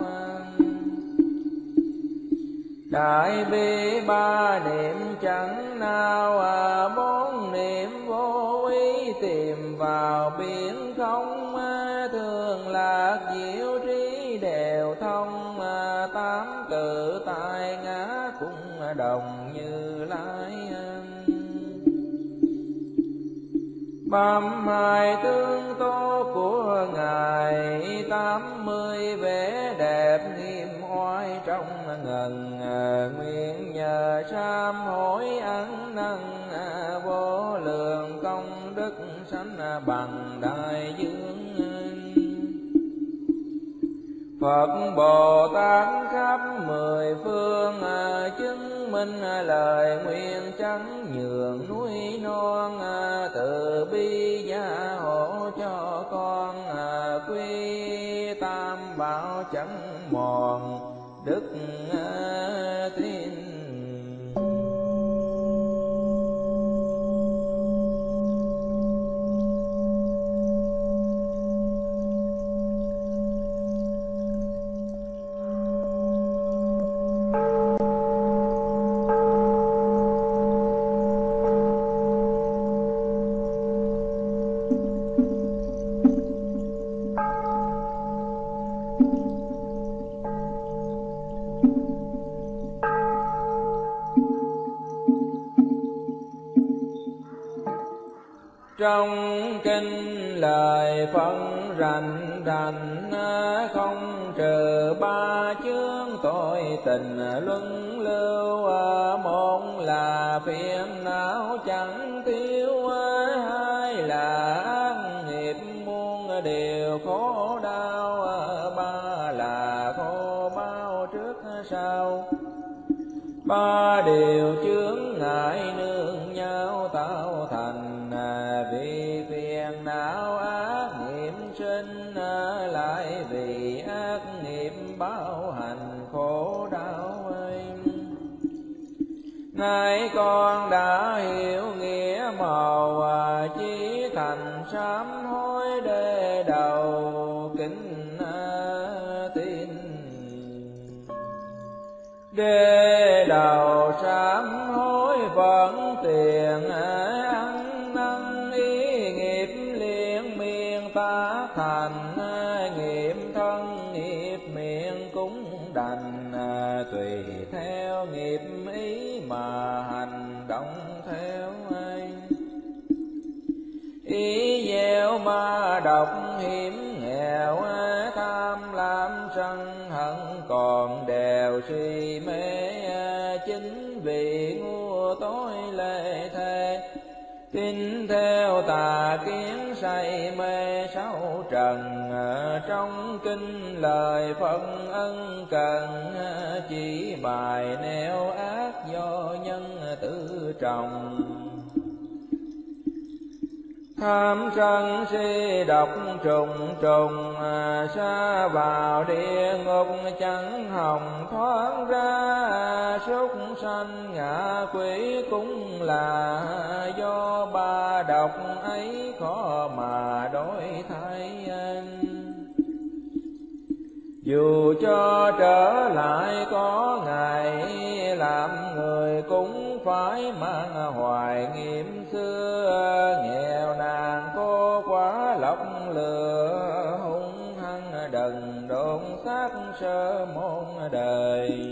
Đại bi ba niệm chẳng nào, 4 niệm vô ý tìm vào biển không, thường lạc diệu trí đều thông, 8 tự tại ngã cũng đồng Như Lai. 32 tướng tố của Ngài, 80 vẻ đẹp nghiêm oai trong ngần, nguyện nhờ sám hối ăn năn, vô lượng công đức sánh bằng đại dương. Phật Bồ Tát khắp 10 phương, chứng chứng minh lời nguyện chẳng nhường núi non, từ bi gia hộ cho con quy tam bảo chẳng mòn đức tin. Trong kinh lời phân rành rành, không trừ ba chướng tội tình luân lưu, một là phiền não chẳng thiếu, hai là ác nghiệp muôn điều khổ đau, ba là khổ bao trước sau. Ba điều chướng ngại nương nhau tạo thành, vì phiền não ác nghiệp sinh, lại vì ác nghiệp báo hành khổ đau ấy. Nay con đã hiểu nghĩa màu, chí thành sám hối để đầu kính tin. Để đầu sám hối vẫn tiền ăn năn, ý nghiệp liên miên ta thành, nghiệp thân nghiệp miệng cũng đành, tùy theo nghiệp ý mà hành động theo ai. Ý gieo ma độc hiểm nghèo, tham lam sân hận còn đều suy mê, chính vì ngu tối lệ thế. Tin theo tà kiến say mê sáu trần, trong kinh lời phân ân cần, chỉ bài nẻo ác do nhân tự trọng. Tham sân si độc trùng trùng, sa vào địa ngục chẳng hòng thoát ra. Súc sanh ngạ quỷ cũng là do ba độc ấy khó mà đổi thay. Dù cho trở lại có ngày làm người cũng phải mang hoài nghiệm xưa. Nghèo nàn cô quá lọc lừa, hung hăng đần độn xác sơ môn đời.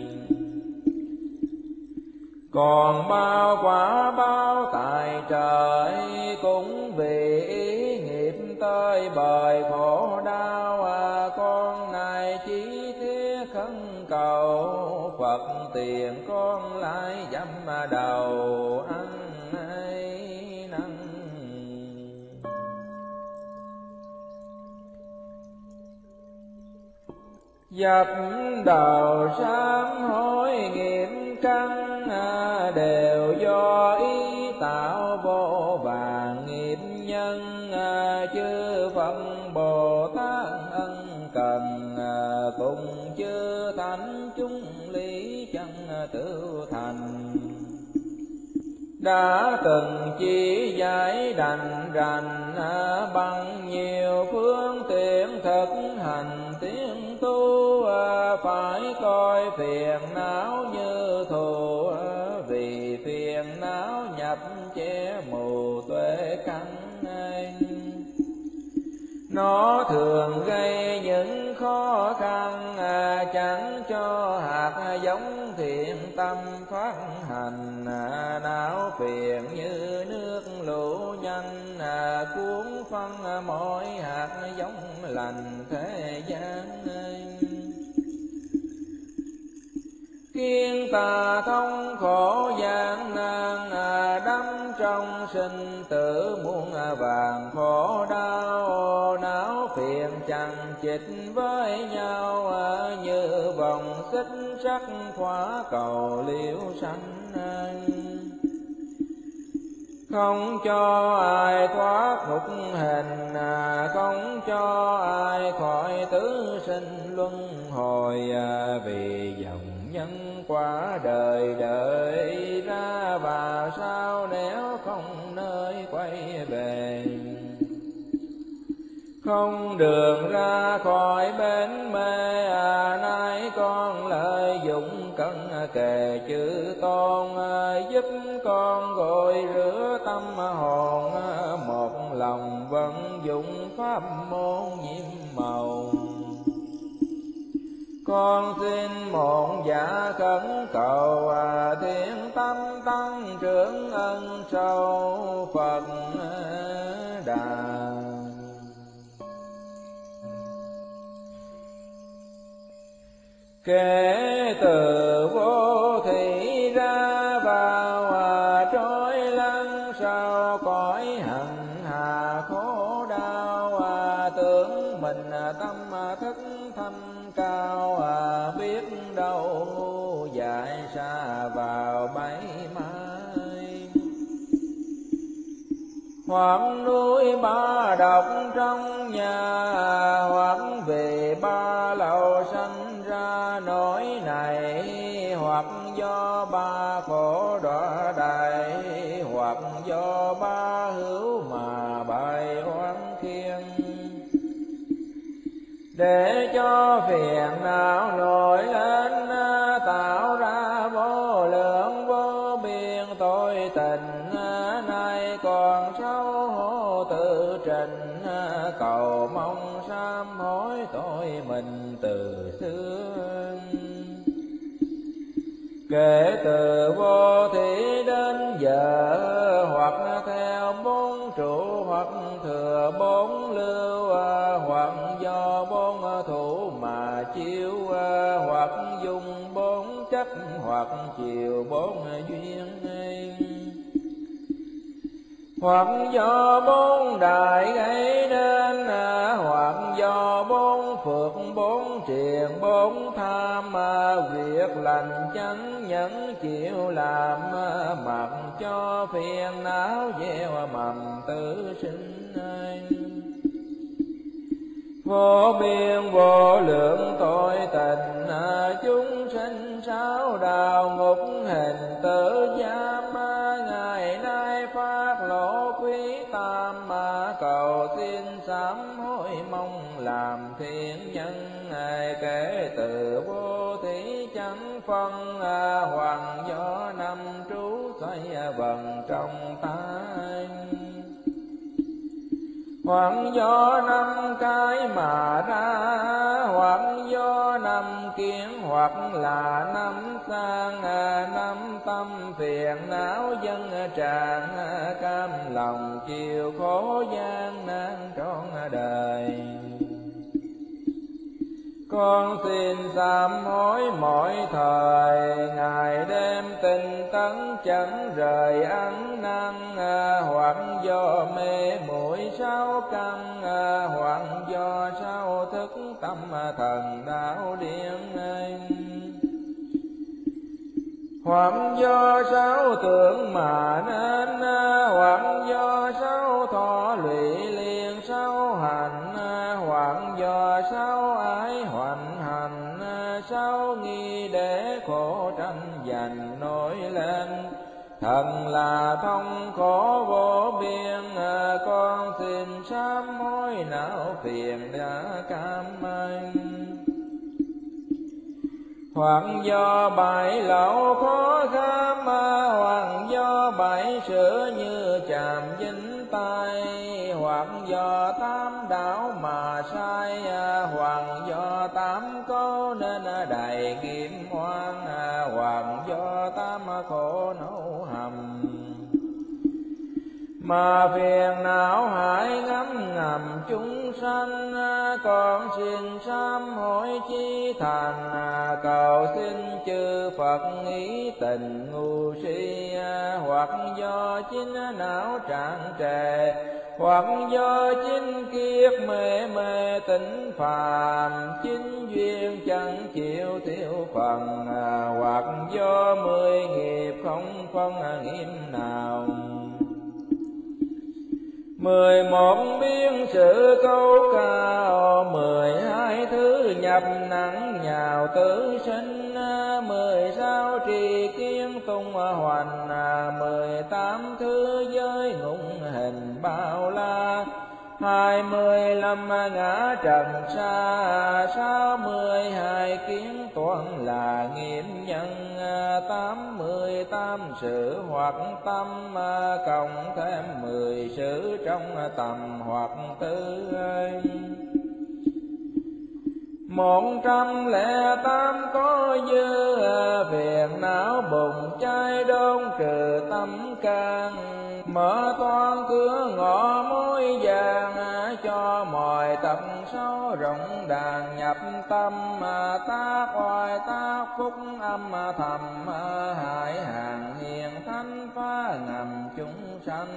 Còn bao quả báo tại trời, cũng vì ý nghiệp tới bời khổ đau. Con này chỉ thiết khấn cầu Phật tiền, con lại dám đầu ăn ấy năn. Dập đầu sám hối nghiệp căn, đều do ý tạo vô vàn nghiệp nhân. Chư Phật Bồ Tát ân cần, cùng chư thánh chúng lý chân tự thành. Đã từng chỉ giải đành rành, bằng nhiều phương tiện thực hành tiến tu. Phải coi phiền não như thù, vì phiền não nhập che mù tuệ căn. Nó thường gây những khó khăn, chẳng cho hạt giống thiện tâm phát hành. Não phiền như nước lũ nhanh, cuốn phân mỗi hạt giống lành thế gian. Khiến ta thông khổ gian nan, đắm trong sinh tử muôn vàng khổ đau. Não phiền chằng chịt với nhau, như vòng xích sắc khóa cầu liễu sanh. Không cho ai thoát ngục hình, không cho ai khỏi tứ sinh luân hồi. Vì dòng nhân quả đời đợi ra vào sao nếu không nơi quay về. Không đường ra khỏi bến mê, nay con lợi dụng cân kề chữ tôn. Giúp con gội rửa tâm hồn, một lòng vận dụng pháp môn nhiệm màu. Con xin một dạ khẩn cầu, thiện tâm tăng trưởng ân sâu Phật Đà. Kể từ vô thị ra vào, trôi lăn sau cõi hận hà khổ đau. Tưởng mình tâm thức thanh cao, biết đâu ngu dại xa vào bẫy mai. Hoặc núi ba độc trong nhà, hoặc về ba lầu sanh ra nỗi này. Hoặc do ba khổ đọa đầy, hoặc do ba hữu mà bài oán khiên. Để cho phiền não nổi lên, tạo ra vô lượng vô biên tội tình. Nay còn xấu hổ tự trình, cầu mong sám hối tội mình từ xưa. Kể từ vô thị đến giờ, hoặc theo bốn trụ, hoặc thừa bốn lưu, hoặc do bốn thủ mà chiếu, hoặc dùng bốn chấp, hoặc chiều bốn duyên. Hoặc do bốn đại gây nên, hoặc do bốn phước bốn triền bốn tham. Việc lành chánh nhẫn chịu làm, mặc cho phiền não gieo mầm tử sinh. Vô biên vô lượng tội tình, chúng sinh sáu đạo ngục hình tử giam. Ngày nay phát lộ quý tam, cầu xin sám hối mong làm thiện nhân. Kể từ vô thí chẳng phân, hoàng do năm trú xoay vần trong tay. Hoặc do năm cái mà ra, hoặc do năm kiến, hoặc là năm sang. Năm tâm phiền não dân tràn, cam lòng chịu khổ gian nan trọn đời. Con xin sám hối mọi thời, ngày đêm tinh tấn chẳng rời ăn năn. Hoặc do mê muội sáu căn, hoặc do sao thức tâm thần đạo điên. Hoặc do sáu tưởng mà nên, hoặc do sáu thọ lụy liền sáu hành. Hoặc do sáu ái hoành hành, sáu nghi để khổ tranh giành nổi lên. Thần là thông khổ vô biên, con xin sám hối não phiền đã cam anh. Hoặc do bảy lậu khó kham, hoặc do bảy sửa như chàm dính tay. Hoặc do tám đảo mà sai, hoặc do tám có nên đầy kiếm oan. Hoặc do tám khổ nấu hầm, mà phiền não hại ngấm ngầm chúng sanh. Con xin sám hối chí thành, cầu xin chư Phật ý tình ngu si. Hoặc do chính não trạng trề, hoặc do chính kiết mê mê tỉnh phàm, chính duyên chẳng chịu thiếu phần, hoặc do 10 nghiệp không phân nghiệp nào. 11 biến sự câu cao, 12 thứ nhập nặng nhào tử sinh, 16 trì kiến tung hoành, 18 thứ giới ngũ hình bao la, 25 ngã trần xa, 62 kiến toán là nghiệp nhân, 88 sự hoặc tâm, cộng thêm 10 sự trong tầm hoặc tư. 108 có dư, phiền não bùng cháy đốn trừ tâm can, mở toan cửa ngõ mối vàng, cho mọi tật xấu rộng đàn nhập tâm, tác oai tác phúc âm thầm, hại hàng hiền thánh phá ngầm chúng sanh.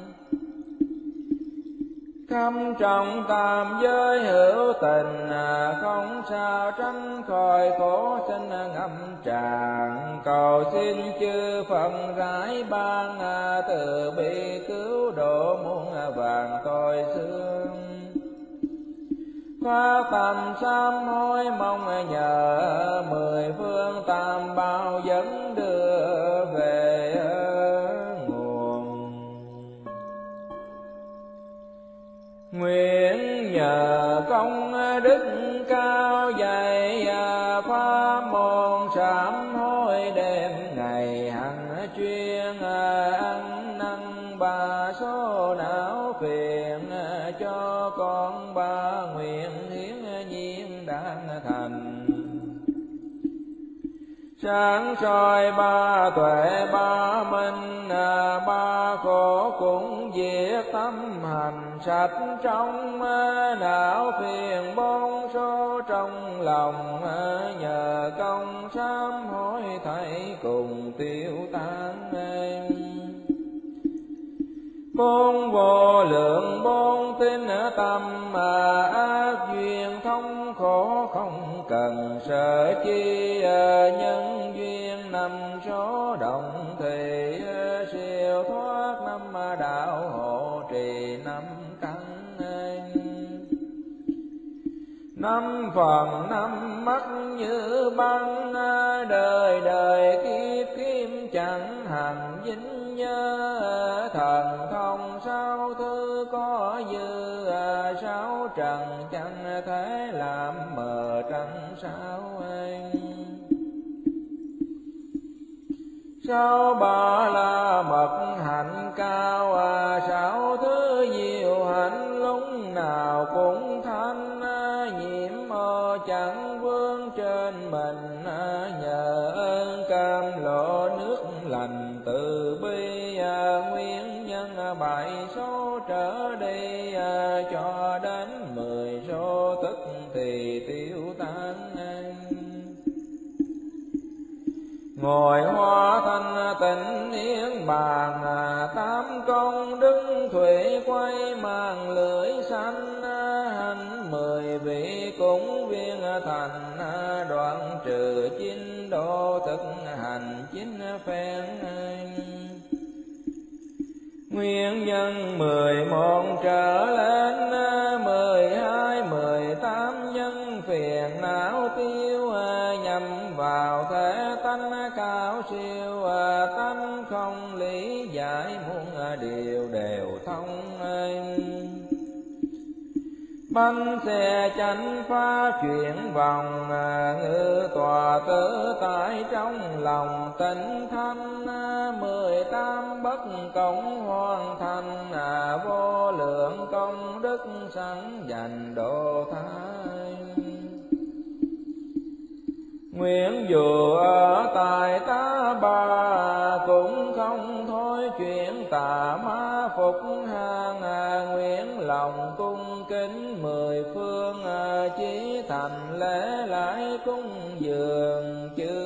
Khâm trọng tam giới hữu tình, không sao tránh khỏi khổ sinh ngâm tràn, cầu xin chư Phật rải ban, từ bi cứu độ muôn vàng tội xương. Phát tâm sám hối mong nhờ, 10 phương tam bảo dẫn đưa về nguồn. Nguyện nhờ công đức cao dày, pháp môn sám hối đêm ngày hằng chuyên, ăn năn ba số não phiền, cho con ba nguyện hiến nhiên đáng thành. Sáng soi ba tuệ ba minh, ba khổ cũng diệt tâm hành sạch trong, não phiền bốn số trong lòng, nhờ công sám hối thảy cùng tiêu tan. Bốn vô lượng bốn tín tâm, ác duyên thông khổ không cần sợ chi, nhân duyên năm số động thì, siêu thoát năm đạo hộ trì năm căn. 5 phần 5 mắt như băng, đời đời kiếp kiếp chẳng hành dính nhớ, thần thông 6 thứ có dư, 6 trần chẳng thể làm mờ trăng sao anh. 6 ba la mật hạnh cao, 6 thứ diệu hạnh lúc nào cũng thanh, nhiễm ô chẳng vương trên mình, nhờ ơn cam lộ nước lành từ bi, nguyên nhân 7 số trở đi, cho đến 10 số tức thì tiêu tan. Ngồi hoa thanh tịnh niết bàn, 8 công đức thủy quay mang lưỡi xanh, hành 10 vị cũng viên thành, đoạn trừ chín độ thực hành 9 phen. Nguyên nhân 11 trở lên, 12, 18 nhân phiền não tiêu, nhằm vào thể tánh cao siêu, tánh không lý giải muôn điều đều thông. Bánh xe chánh phá chuyển vòng, ngự tòa tự tại trong lòng tịnh thanh, 18 bất công hoàn thành, vô lượng công đức sẵn dành độ thái. Nguyện dù ở tại ta bà, cũng không thôi chuyện tà ma phục hàng, nguyện lòng cung kính 10 phương, chí thành lễ lại cung dường chư